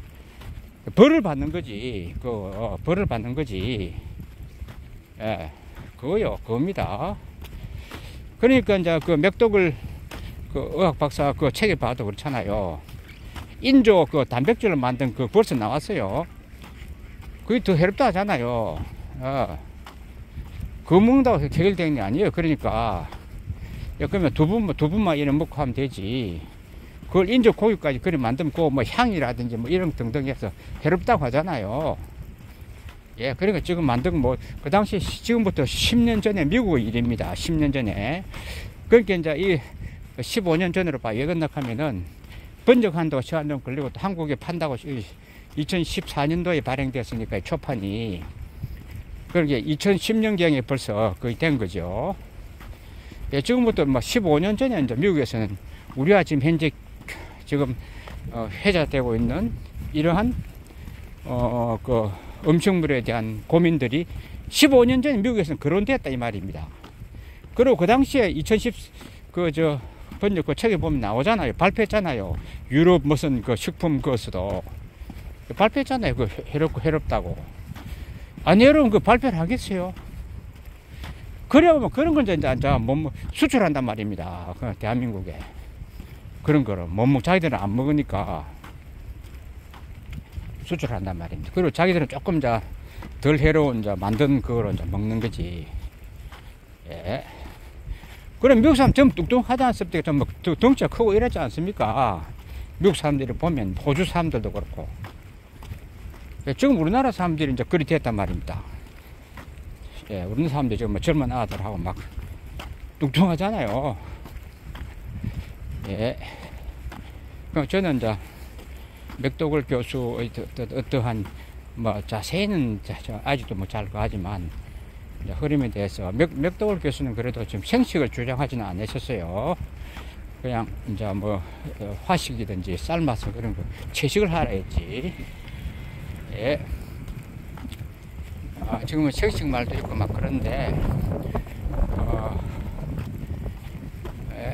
벌을 받는 거지. 그 어, 벌을 받는 거지. 예, 그거요, 그겁니다. 그러니까 이제 그 맥독을 그 의학 박사 그 책에 봐도 그렇잖아요. 인조 그 단백질을 만든 그 벌써 나왔어요. 그게 더 해롭다 하잖아요. 어. 그거 먹는다고 해결되는 게 아니에요. 그러니까 야, 그러면 두부, 두부만 이런 먹고 하면 되지. 그걸 인조 고기까지 그래 만들면 그 뭐 향이라든지 뭐 이런 등등 해서 해롭다고 하잖아요. 예, 그러니까 지금 만든 뭐 그 당시 지금부터 십 년 전에 미국의 일입니다. 십 년 전에. 그러니까 이제 이 십오 년 전으로 봐 예건락하면은 번역한다고 시간 좀 걸리고 또 한국에 판다고 이천십사 년도에 발행됐으니까 초판이. 그러게 이천십 년경에 벌써 거의 된 거죠. 예, 지금부터 뭐 십오 년 전에 이제 미국에서는 우리가 지금 현재 지금 어, 회자되고 있는 이러한 어, 그 음식물에 대한 고민들이 십오 년 전에 미국에서는 거론됐다 이 말입니다. 그리고 그 당시에 이천십 그 저 번역 그 책에 보면 나오잖아요. 발표했잖아요. 유럽 무슨 그 식품 그것도 발표했잖아요. 그 해롭고 해롭다고. 아니, 여러분, 그 발표를 하겠어요? 그래야 뭐 그런 건 이제, 이제 뭐 수출한단 말입니다. 그 대한민국에. 그런 거를. 못 먹, 자기들은 안 먹으니까 수출한단 말입니다. 그리고 자기들은 조금 이제 덜 해로운 이제 만든 그거로 이제 먹는 거지. 예. 그럼 미국 사람 좀 뚱뚱하지 않습니까? 좀 덩치가 크고 이러지 않습니까? 미국 사람들이 보면, 호주 사람들도 그렇고. 예, 지금 우리나라 사람들이 이제 그리 됐단 말입니다. 예, 우리나라 사람들이 지금 뭐 젊은 아들하고 막 뚱뚱하잖아요. 예. 그럼 저는 이제 맥도글 교수의 어떠한 뭐 자세히는 아직도 뭐 잘 하지만 흐름에 대해서 맥, 맥도글 교수는 그래도 지금 생식을 주장하지는 않으셨어요. 그냥 이제 뭐 화식이든지 삶아서 그런 거 채식을 하라 했지. 예. 아, 지금은 생식 말도 있고 막 그런데 어, 예.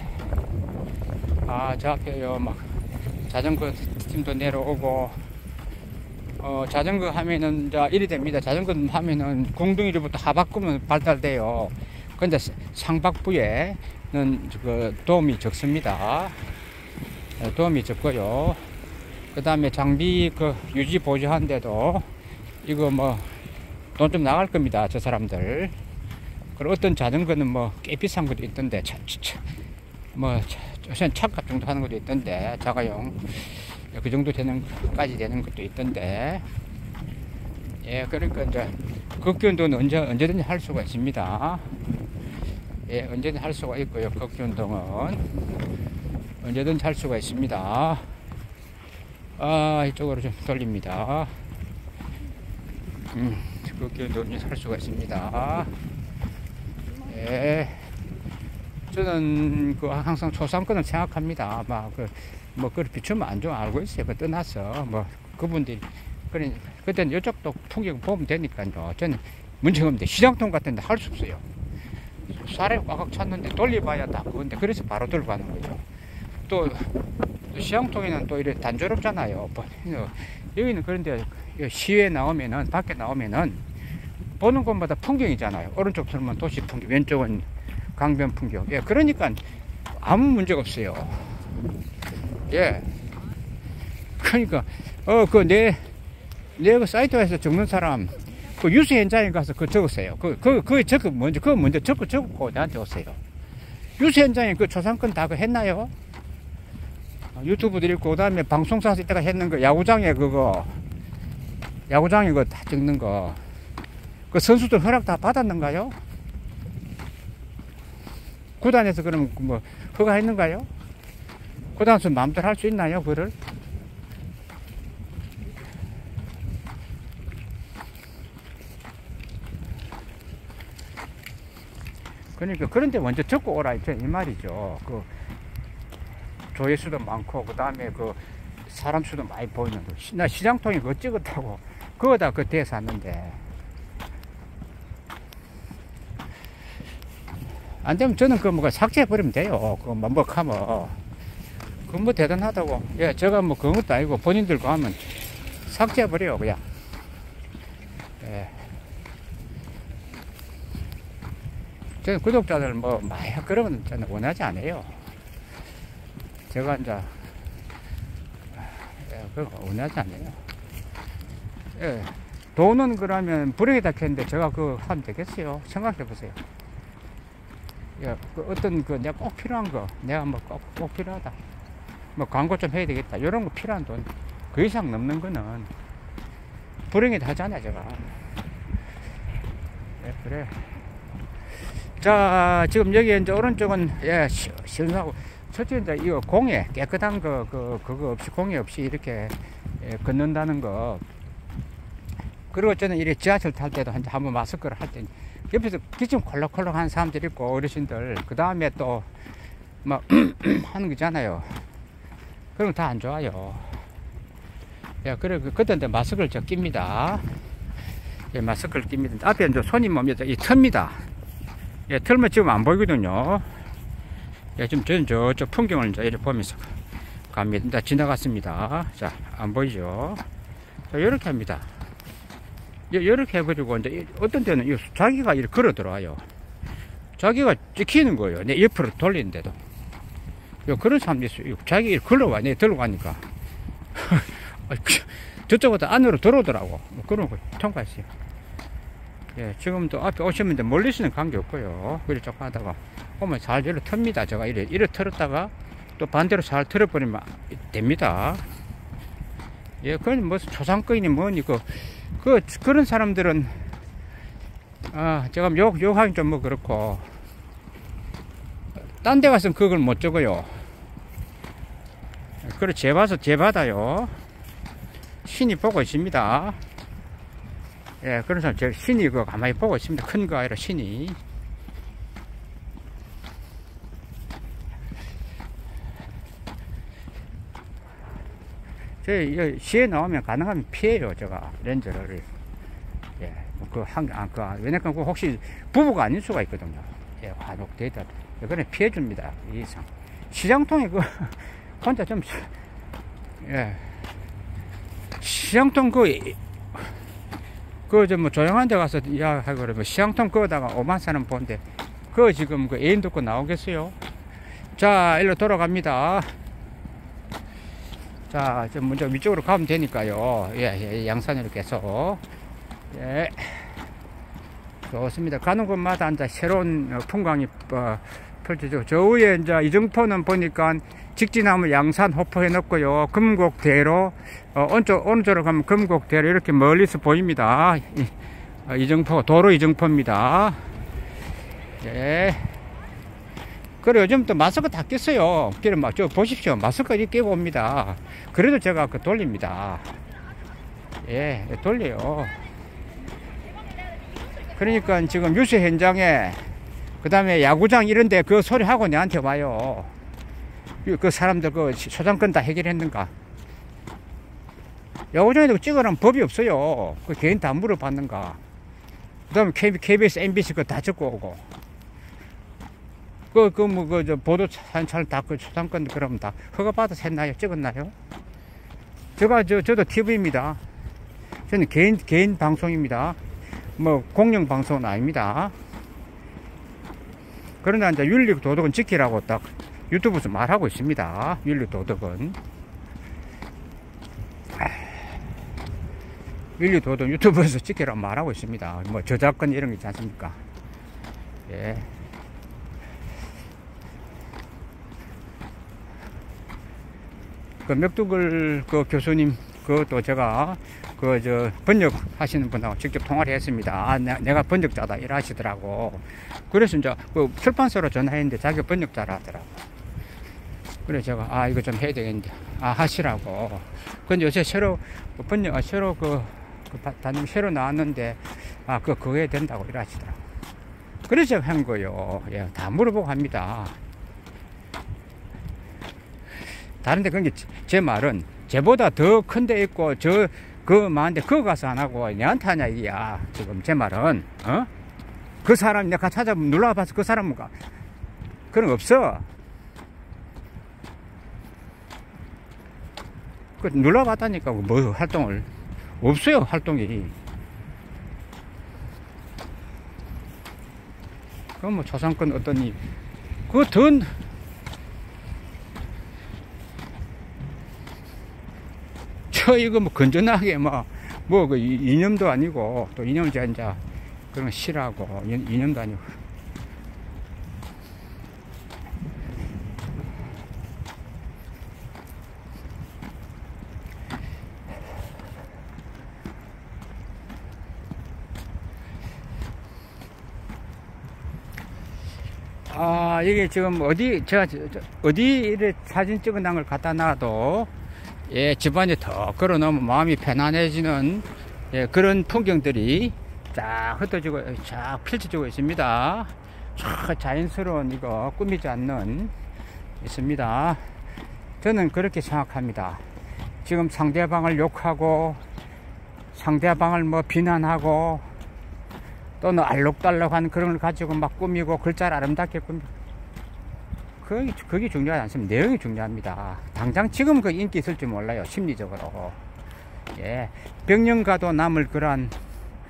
아, 저 앞에요 막 자전거 팀도 내려오고 어, 자전거 하면은 이제 이리 됩니다. 자전거 하면은 공둥이로부터 하박구면 발달돼요. 근데 상박부에는 그 도움이 적습니다. 도움이 적고요. 그 다음에 장비 그 유지 보조하는데도 이거 뭐 돈 좀 나갈 겁니다. 저 사람들. 그리고 어떤 자전거는 뭐 꽤 비싼 것도 있던데 차, 차, 뭐 차, 차값 정도 하는 것도 있던데 자가용 그 정도 되는 까지 되는 것도 있던데. 예, 그러니까 이제 걷기운동은 언제 언제든지 할 수가 있습니다. 예, 언제든지 할 수가 있고요. 걷기운동은 언제든지 할 수가 있습니다. 아, 이쪽으로 좀 돌립니다. 음, 걷기운동은 할 수가 있습니다. 예, 저는 그 항상 초상권을 생각합니다. 막 그 뭐 그 비추면 안 좋아 알고 있어요. 그 떠나서 뭐 그분들이 그래 그때는 이쪽도 풍경 보면 되니까요. 저는 문제가 없는데 시장통 같은데 할 수 없어요. 사람이 꽉꽉 찼는데 돌려봐야 다 그건데 그래서 바로 들고 가는 거죠. 또, 또 시장통에는 또 이렇게 단조롭잖아요. 여기는 그런데 시외에 나오면은 밖에 나오면은 보는 곳마다 풍경이잖아요. 오른쪽 틀면 도시 풍경, 왼쪽은 강변 풍경. 예, 그러니까 아무 문제가 없어요. 예. 그러니까 어 그 내 내 그 사이트에서 적는 사람 그 유수 현장에 가서 그 적었어요. 그 그 그 적고 먼저 그 먼저 적고 적고 나한테 오세요. 유수 현장에 그 초상권 다 그 했나요? 유튜브도 있고 그다음에 방송사에서 이따가 했는 거 야구장에 그거 야구장에 그거 다 적는 거 그 선수들 허락 다 받았는가요? 구단에서 그럼 뭐 허가했는가요? 구단에서 마음대로 할 수 있나요, 그를? 그러니까 그런데 먼저 적고 오라 이 말이죠. 그 조회수도 많고 그 다음에 그 사람 수도 많이 보이는 거. 나 시장통에 그거 찍었다고 그거다 그 대샀는데 안 되면 저는 그 뭐 삭제해 버리면 돼요. 그거 뭐 하면 그건 뭐 대단하다고. 예, 제가 뭐 그런 것도 아니고 본인들 거 하면 삭제해 버려요 그냥. 예. 저는 구독자들 뭐 많이 그러면 저는 원하지 않아요. 제가 이제 예, 그거 원하지 않아요. 예, 돈은 그러면 불행이다 했는데 제가 그거 하면 되겠어요. 생각해 보세요. 예, 그 어떤 그 내가 꼭 필요한 거 내가 뭐 꼭 꼭 필요하다. 뭐 광고 좀 해야 되겠다. 이런 거 필요한 돈 그 이상 넘는 거는 불행이다 하잖아 제가. 예, 그래. 자, 지금 여기 이제 오른쪽은 예 시원하고 첫째 이제 이거 공해 깨끗한 거 그 그거 없이 공해 없이 이렇게 예, 걷는다는 거. 그리고 저는 이렇게 지하철 탈 때도 한번 마스크를 할 때 옆에서 기침 콜록콜록하는 사람들 있고 어르신들 그 다음에 또 막 하는 거잖아요. 그런 거 다 안 좋아요. 예, 그래 그때 이제 마스크를 저 낍니다. 예, 마스크를 낍니다. 앞에 이제 손님 뭡니다. 이 틉니다. 예, 틀면 지금 안 보이거든요. 예, 지금 저는 저쪽 풍경을 이제 이렇게 보면서 갑니다. 지나갔습니다. 자, 안 보이죠? 자, 이렇게 합니다. 이렇게 해버리고, 이제 어떤 때는 자기가 이렇게 걸어 들어와요. 자기가 찍히는 거예요. 내 옆으로 돌리는데도. 그런 사람도 있어요. 자기 이렇게 걸어와. 내 들고 가니까. 저쪽부터 안으로 들어오더라고. 그런 거 통과했어요. 예, 지금도 앞에 오시면 멀리서는 관계없고요. 그래 조금 하다가 오면 잘 이렇게 틉니다. 제가 이래, 이래 틀었다가 또 반대로 잘 틀어버리면 됩니다. 예, 그건 무슨 초상권이니 뭐니, 그, 그, 그런 사람들은, 아, 제가 욕, 욕하기 좀 뭐 그렇고, 딴 데 가서는 그걸 못 적어요. 그래, 제 봐서 제 받아요. 신이 보고 있습니다. 예, 그런 사람, 저 신이 그거 가만히 보고 있습니다. 큰 거 아니라 신이. 저 시에 나오면 가능하면 피해요, 제가 렌즈를. 예, 그 한, 아, 그, 왜냐면 그 혹시 부부가 아닐 수가 있거든요. 예, 간혹 데이터. 그래 피해 줍니다. 이 이상. 시장통에 그 혼자 좀, 예, 시장통 그, 그 저 뭐 조용한 데 가서 이야기하고 그러면 시장통 그거다가 오만 사람 보는데 그거 지금 그 애인 듣고 나오겠어요? 자, 일로 돌아갑니다. 자, 저 먼저 위쪽으로 가면 되니까요. 예, 예, 양산으로 계속. 예. 좋습니다. 가는 곳마다 이제 새로운 풍광이 어, 펼쳐지고, 저 위에 이제 이정포는 보니까 직진하면 양산 호포 해놓고요. 금곡대로, 어, 오른쪽, 오른쪽으로 가면 금곡대로 이렇게 멀리서 보입니다. 이, 어, 이정포, 도로 이정포입니다. 예. 그래, 요즘 또 마스크 다 꼈어요. 그래, 막, 저, 보십시오. 마스크 이렇게 끼고 옵니다. 그래도 제가 그 돌립니다. 예, 돌려요. 그러니까 지금 뉴스 현장에, 그 다음에 야구장 이런데 그 소리 하고 내한테 와요. 그 사람들 그 소장권 다 해결했는가? 야구장에도 찍으라는 법이 없어요. 그 개인 다 물어봤는가? 그 다음에 케이비에스, 엠비씨 그거 다 적고 오고. 그, 그, 뭐, 그, 저, 보도 사찰 다, 그, 초상권, 그럼 다 허가받아서 했나요? 찍었나요? 제가, 저, 저도 티비입니다. 저는 개인, 개인 방송입니다. 뭐, 공영 방송은 아닙니다. 그러나, 이제, 윤리 도덕은 지키라고 딱 유튜브에서 말하고 있습니다. 윤리 도덕은. 윤리 도덕 유튜브에서 지키라고 말하고 있습니다. 뭐, 저작권 이런 게 있지 않습니까? 예. 그 맥두글 그 교수님 그것도 제가 그 저 번역 하시는 분하고 직접 통화를 했습니다. 아, 내, 내가 번역자다 이러시더라고. 그래서 이제 그 출판사로 전화했는데 자기가 번역자라 하더라고. 그래서 제가 아 이거 좀 해야 되겠는데 아 하시라고. 근데 요새 새로 번역 아, 새로 그, 그 단임 새로 나왔는데 아 그거 그거 해야 된다고 이러시더라고. 그래서 제가 한 거예요. 예, 다 물어보고 합니다. 다른데 그게 제 말은 쟤보다 더 큰 데 있고 저 그 많은데 그거 가서 안 하고 내한테 하냐 이야. 지금 제 말은 어? 그 사람 내가 찾아보면 눌러봐서 그 사람은 가 그런 거 없어. 그 눌러봤다니까 뭐 활동을 없어요. 활동이. 그건 뭐 초상권 어떠니 그거 더 저 이거 뭐 건전하게 뭐 뭐 그 이념도 아니고 또 이념자 이제 그런 거 싫어하고 이념도 아니고 아 이게 지금 어디 제가 어디에 사진 찍어놓은 걸 갖다 놔도 예, 집안에 더 걸어 놓으면 마음이 편안해지는 예, 그런 풍경들이 쫙 흩어지고 쫙 펼쳐지고 있습니다. 쫙 자연스러운 이거 꾸미지 않는 있습니다. 저는 그렇게 생각합니다. 지금 상대방을 욕하고 상대방을 뭐 비난하고 또는 알록달록한 그런 걸 가지고 막 꾸미고 글자를 아름답게 꾸미고 그게, 그게 중요하지 않습니다. 내용이 중요합니다. 당장 지금 그 인기 있을지 몰라요. 심리적으로. 예. 병영 가도 남을 그러한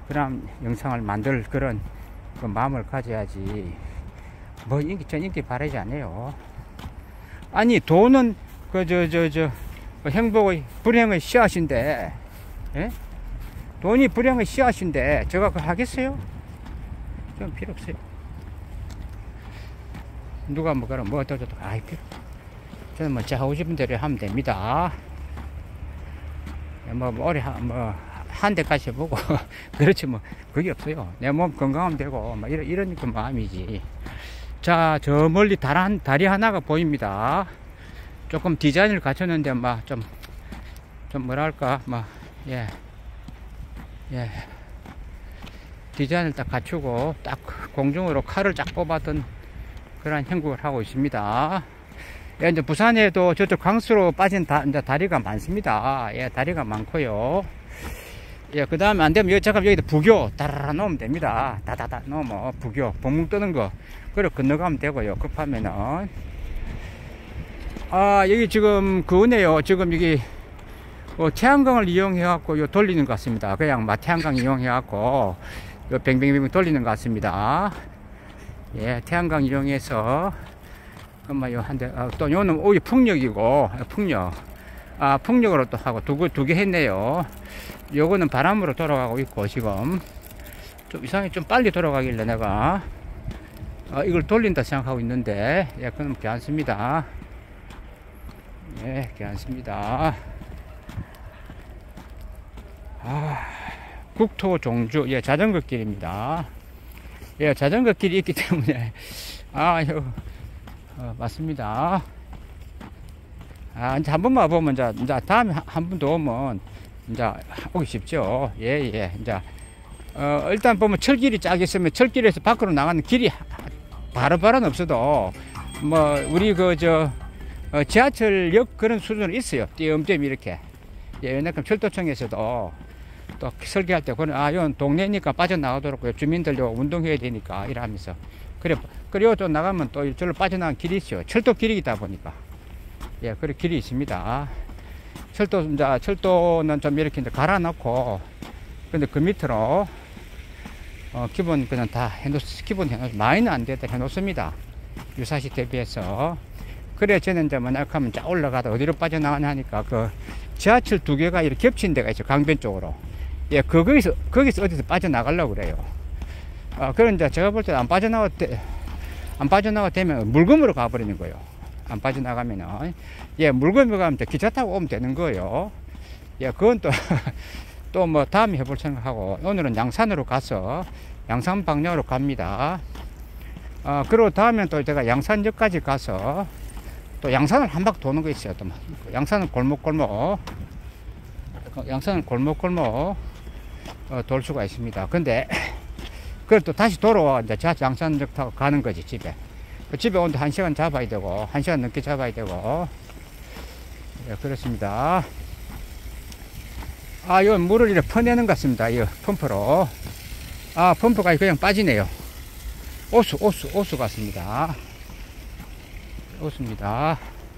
그런 영상을 만들 그런 그 마음을 가져야지. 뭐 인기, 전 인기 바라지 않아요. 아니, 돈은 그 저 저 저 행복의 불행의 씨앗인데, 예? 돈이 불행의 씨앗인데 제가 그거 하겠어요? 좀 필요 없어요. 누가 뭐 그럼 뭐 어쩌고저쩌고 아이 필요. 저는 뭐 제가 하고 싶은 대로 하면 됩니다. 뭐, 뭐 올해 뭐 한 대까지 해보고 그렇지 뭐 그게 없어요. 내 몸 건강하면 되고 뭐 이런 이런 그 마음이지. 자, 저 멀리 다리, 다리 하나가 보입니다. 조금 디자인을 갖췄는데 막 좀 좀 뭐랄까 막 예 예 디자인을 딱 갖추고 딱 공중으로 칼을 쫙 뽑았던 그런 형국을 하고 있습니다. 예, 이제 부산에도 저쪽 강수로 빠진 다, 이제 다리가 많습니다. 예, 다리가 많고요. 예, 그 다음에 안 되면 여기 잠깐 여기다 부교 따라라 놓으면 됩니다. 다다다 놓으면 부교 봉뭉 뜨는 거 그래 건너가면 되고요. 급하면은 아 여기 지금 그거네요. 지금 여기 어, 태양광을 이용해 갖고 요 돌리는 것 같습니다. 그냥 막 태양광 이용해 갖고 요 뱅뱅뱅 돌리는 것 같습니다. 예, 태양광 이용해서 엄마 요 한 대, 아, 또 요는 오이 풍력이고 풍력, 아 풍력으로 또 하고 두 두 개 했네요. 요거는 바람으로 돌아가고 있고 지금 좀 이상하게 좀 빨리 돌아가길래 내가 아, 이걸 돌린다 생각하고 있는데 예, 그건 괜찮습니다. 예, 괜찮습니다. 아, 국토 종주, 예, 자전거 길입니다. 예, 자전거 길이 있기 때문에, 아, 요, 어, 맞습니다. 아, 이제 한 번만 보면, 이제, 이제 다음에 한 번 더 오면, 이제 오기 쉽죠. 예, 예, 이제, 어, 일단 보면 철길이 쫙 있으면 철길에서 밖으로 나가는 길이 바로바로는 없어도, 뭐, 우리 그, 저, 어, 지하철역 그런 수준은 있어요. 띄엄띄엄 이렇게. 예, 왜냐면 철도청에서도 또 설계할 때, 그런, 아, 이건 동네니까 빠져나가도록 주민들 요 운동해야 되니까, 이러면서. 그래, 그리고 또 나가면 또 일절로 빠져나가는 길이 있어요. 철도 길이다 보니까. 예, 그런 길이 있습니다. 철도, 이제, 철도는 좀 이렇게 이제 갈아놓고, 근데 그 밑으로, 어, 기본 그냥 다 해놓, 기본 해놓, 많이는 안 되다 해놓습니다. 유사시 대비해서. 그래, 저는 이제 뭐냐 하면 쫙 올라가다 어디로 빠져나가냐 하니까 그 지하철 두 개가 이렇게 겹친 데가 있죠. 강변 쪽으로. 예, 거기서, 거기서 어디서 빠져나가려고 그래요. 아, 그런 이제 제가 볼 때 안 빠져나가, 안 빠져나가 되면 물금으로 가버리는 거예요. 안 빠져나가면은. 예, 물금으로 가면 기차 타고 오면 되는 거예요. 예, 그건 또, 또 뭐 다음에 해볼 생각하고, 오늘은 양산으로 가서 양산 방향으로 갑니다. 아, 그리고 다음엔 또 제가 양산역까지 가서 또 양산을 한 바퀴 도는 거 있어요. 또 양산은 골목골목, 양산은 골목골목 어, 돌 수가 있습니다. 근데 그걸 또 다시 돌아와 이제 자 양산역 타고 가는 거지 집에. 그 집에 오는데 한 시간 잡아야 되고 한 시간 넘게 잡아야 되고. 예, 그렇습니다. 아, 요 물을 이렇게 퍼내는 것 같습니다. 이 펌프로. 아, 펌프가 그냥 빠지네요. 오수, 오수, 오수 같습니다. 오수입니다.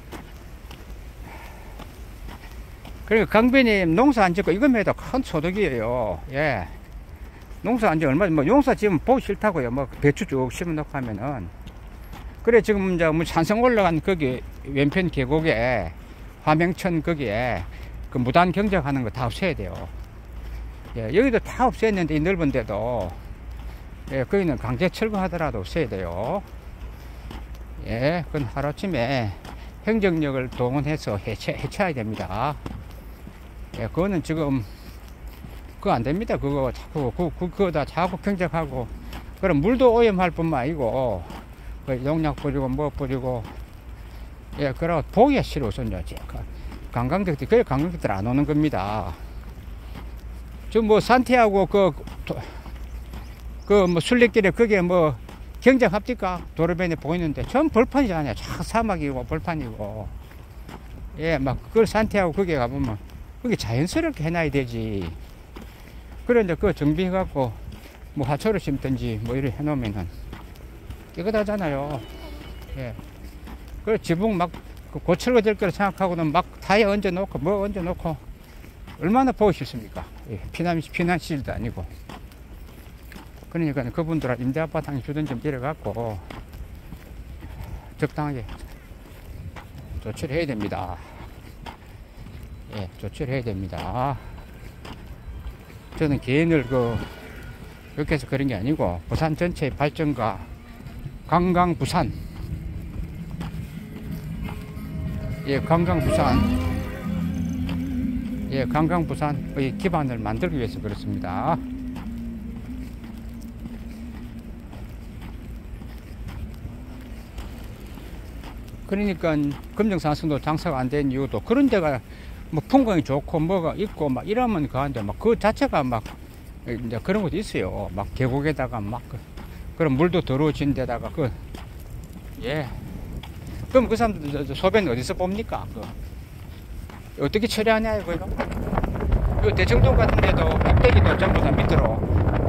그러니까 강변이 농사 안 짓고 이것만 해도 큰 소득이에요. 예. 농사 안 짓고 얼마, 뭐 용사 지으면 보기 싫다고요. 뭐 배추 쭉 심어놓고 하면은. 그래, 지금 이제 뭐 산성 올라간 거기 왼편 계곡에 화명천 거기에 그 무단 경작하는 거 다 없애야 돼요. 예, 여기도 다 없앴는데 이 넓은 데도 예, 거기는 강제 철거하더라도 없애야 돼요. 예, 그건 하루아침에 행정력을 동원해서 해체, 해체해야 됩니다. 예, 그거는 지금, 그거 안 됩니다. 그거 자꾸, 그, 그, 그거 다 자꾸 경작하고, 그럼 물도 오염할 뿐만 아니고, 그 농약 뿌리고, 뭐 뿌리고, 예, 그러고 보기가 싫어, 우선요. 관광객들, 그래, 관광객들 안 오는 겁니다. 지금 뭐, 산티아고, 그, 그, 뭐, 순례길에 그게 뭐, 경작합니까? 도로변에 보이는데, 전 벌판이잖아요. 쫙 사막이고, 벌판이고. 예, 막, 그걸 산티아고 거기에 가보면, 그게 자연스럽게 해놔야 되지. 그런데 그거 정비해갖고, 뭐, 하초를 심든지, 뭐, 이렇게 해놓으면은, 깨끗하잖아요. 예. 그 지붕 막, 고철거 될 거라 생각하고는 막 타이어 얹어놓고, 뭐 얹어놓고, 얼마나 보기 싫습니까? 예, 피난, 피난 시절도 아니고. 그러니까 그분들은 임대아파트 주든 좀 이래갖고 적당하게 조치를 해야 됩니다. 예, 조치를 해야 됩니다. 저는 개인을 그 이렇게 해서 그런 게 아니고 부산 전체의 발전과 관광 부산, 예, 관광 부산, 예, 관광 부산의 기반을 만들기 위해서 그렇습니다. 그러니까 금정산성도 장사가 안 된 이유도 그런 데가 뭐 풍광이 좋고 뭐가 있고 막 이러면 그한데 막 그 자체가 막 이제 그런 것도 있어요. 막 계곡에다가 막 그, 그런 물도 더러워진 데다가 그 예. 그럼 그 사람들 소변 어디서 봅니까? 그 어떻게 처리하냐 이거 이거. 그 대청동 같은 데도 꼭대기도 전부 다 밑으로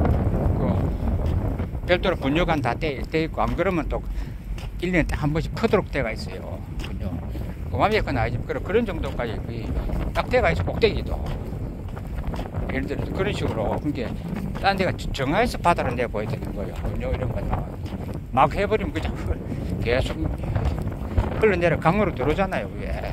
그 별도로 분유관 다 떼 있고 안 그러면 또 일 년에 딱 한 번씩 퍼도록 때가 있어요. 분유. 그만이 그건 아니지. 그런 정도까지 딱 때가 있어 꼭대기도. 예를 들어 그런 식으로 그게 딴 데가 정화해서 바다를 내보야 되는 거예요. 분유 이런 건 막 해버리면 그냥 계속 흘러내려 강으로 들어오잖아요. 위에.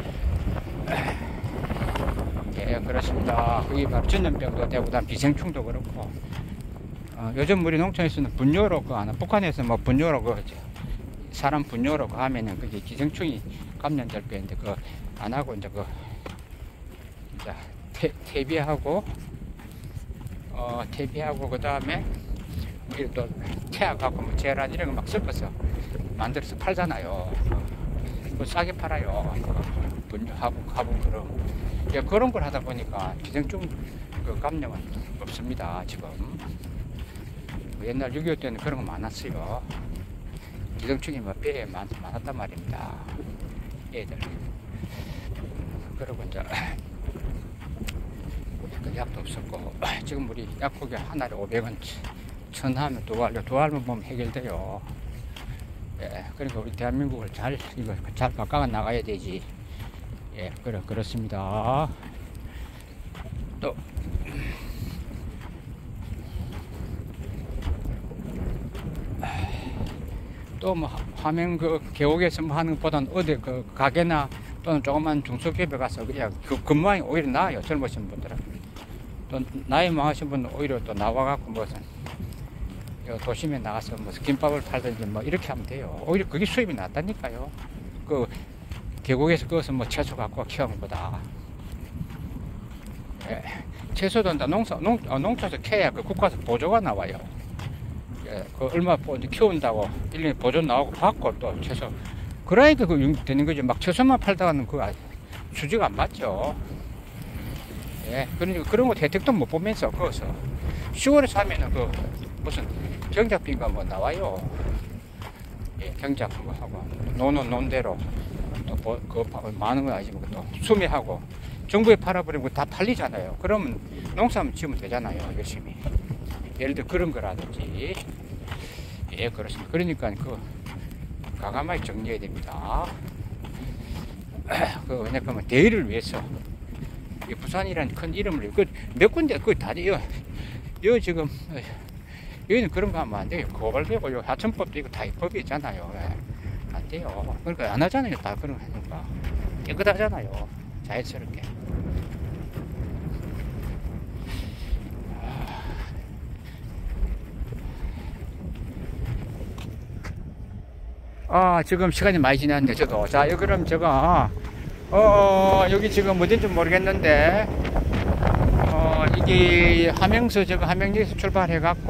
예, 그렇습니다. 그게 바로 전염병도 되고 다 비생충도 그렇고. 어, 요즘 우리 농촌에서는 분뇨로 그 하나 북한에서 뭐 분뇨로 그 사람 분뇨로 그 하면은 그게 기생충이 감염될 거인데 그 안 하고 이제 그 이제 태, 퇴비하고 어 퇴비하고 그 다음에 우리 또 태아하고 뭐 제란 이런 거 막 섞어서 만들어서 팔잖아요. 그 싸게 팔아요. 분뇨하고 하고 그런 예, 그런 걸 하다 보니까 기생충 그 감염은 없습니다. 지금 옛날 육이오 때는 그런 거 많았어요. 기생충이 뭐 배에 많, 많았단 말입니다. 애들. 그러고 이제 그 약도 없었고 지금 우리 약국에 하나에 오백 원 천 하면 두 알로 두 알만 보면 해결돼요. 예, 그러니까 우리 대한민국을 잘 이거 잘 바꿔 나가야 되지. 예, 그래 그렇습니다. 또 또 뭐 화면 그 계곡에서 뭐 하는 것보다는 어디 그 가게나 또는 조그만 중소기업에 가서 그냥 그 근무하기 오히려 나아요. 젊으신 분들은. 또 나이 많으신 분은 오히려 또 나와갖고 무슨 도심에 나가서 무슨 김밥을 팔든지 뭐 이렇게 하면 돼요. 오히려 그게 수입이 낫다니까요. 그 계곡에서 그것은 뭐 채소 갖고 키우는 거다. 예. 채소도 농사 농 어, 농촌에서 캐야 그 국가에서 보조가 나와요. 예, 그 얼마 키운다고 일 년에 보조 나오고 받고 또 채소 그러니까 그 되는 거죠. 막 채소만 팔다가는 그 수지가 안 맞죠. 예, 그러니까 그런 거 혜택도 못 보면서 거기서 시골에 사면은 그 무슨 경작비가 뭐 나와요. 예, 경작 그거 하고 노는 논대로 또 그 많은 건 아니지만 또 수매하고 정부에 팔아버리면 다 팔리잖아요. 그러면 농사만 지으면 되잖아요. 열심히. 예를 들어 그런 거라든지. 예, 그렇습니다. 그러니까 그 과감하게 정리해야 됩니다. 그 왜냐하면 대의를 위해서 이 부산이라는 큰 이름을 그 몇 군데 그 다 여, 여 지금 여기는 그런 거 하면 안 돼요. 고발되고 요 하천법도 이거 다 법이 있잖아요. 예, 안 돼요. 그러니까 안 하잖아요. 다 그런 거 하니까 깨끗하잖아요. 자연스럽게. 아, 지금 시간이 많이 지났는데, 저도. 자, 여기 그럼 저거, 어, 여기 지금 어딘지 모르겠는데, 어, 이게 함영서, 저거 함영역에서 출발해갖고,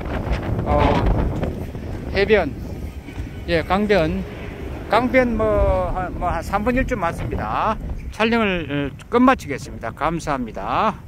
어, 해변, 예, 강변, 강변 뭐, 한, 뭐, 한 삼 분 일 초 맞습니다. 촬영을 끝마치겠습니다. 감사합니다.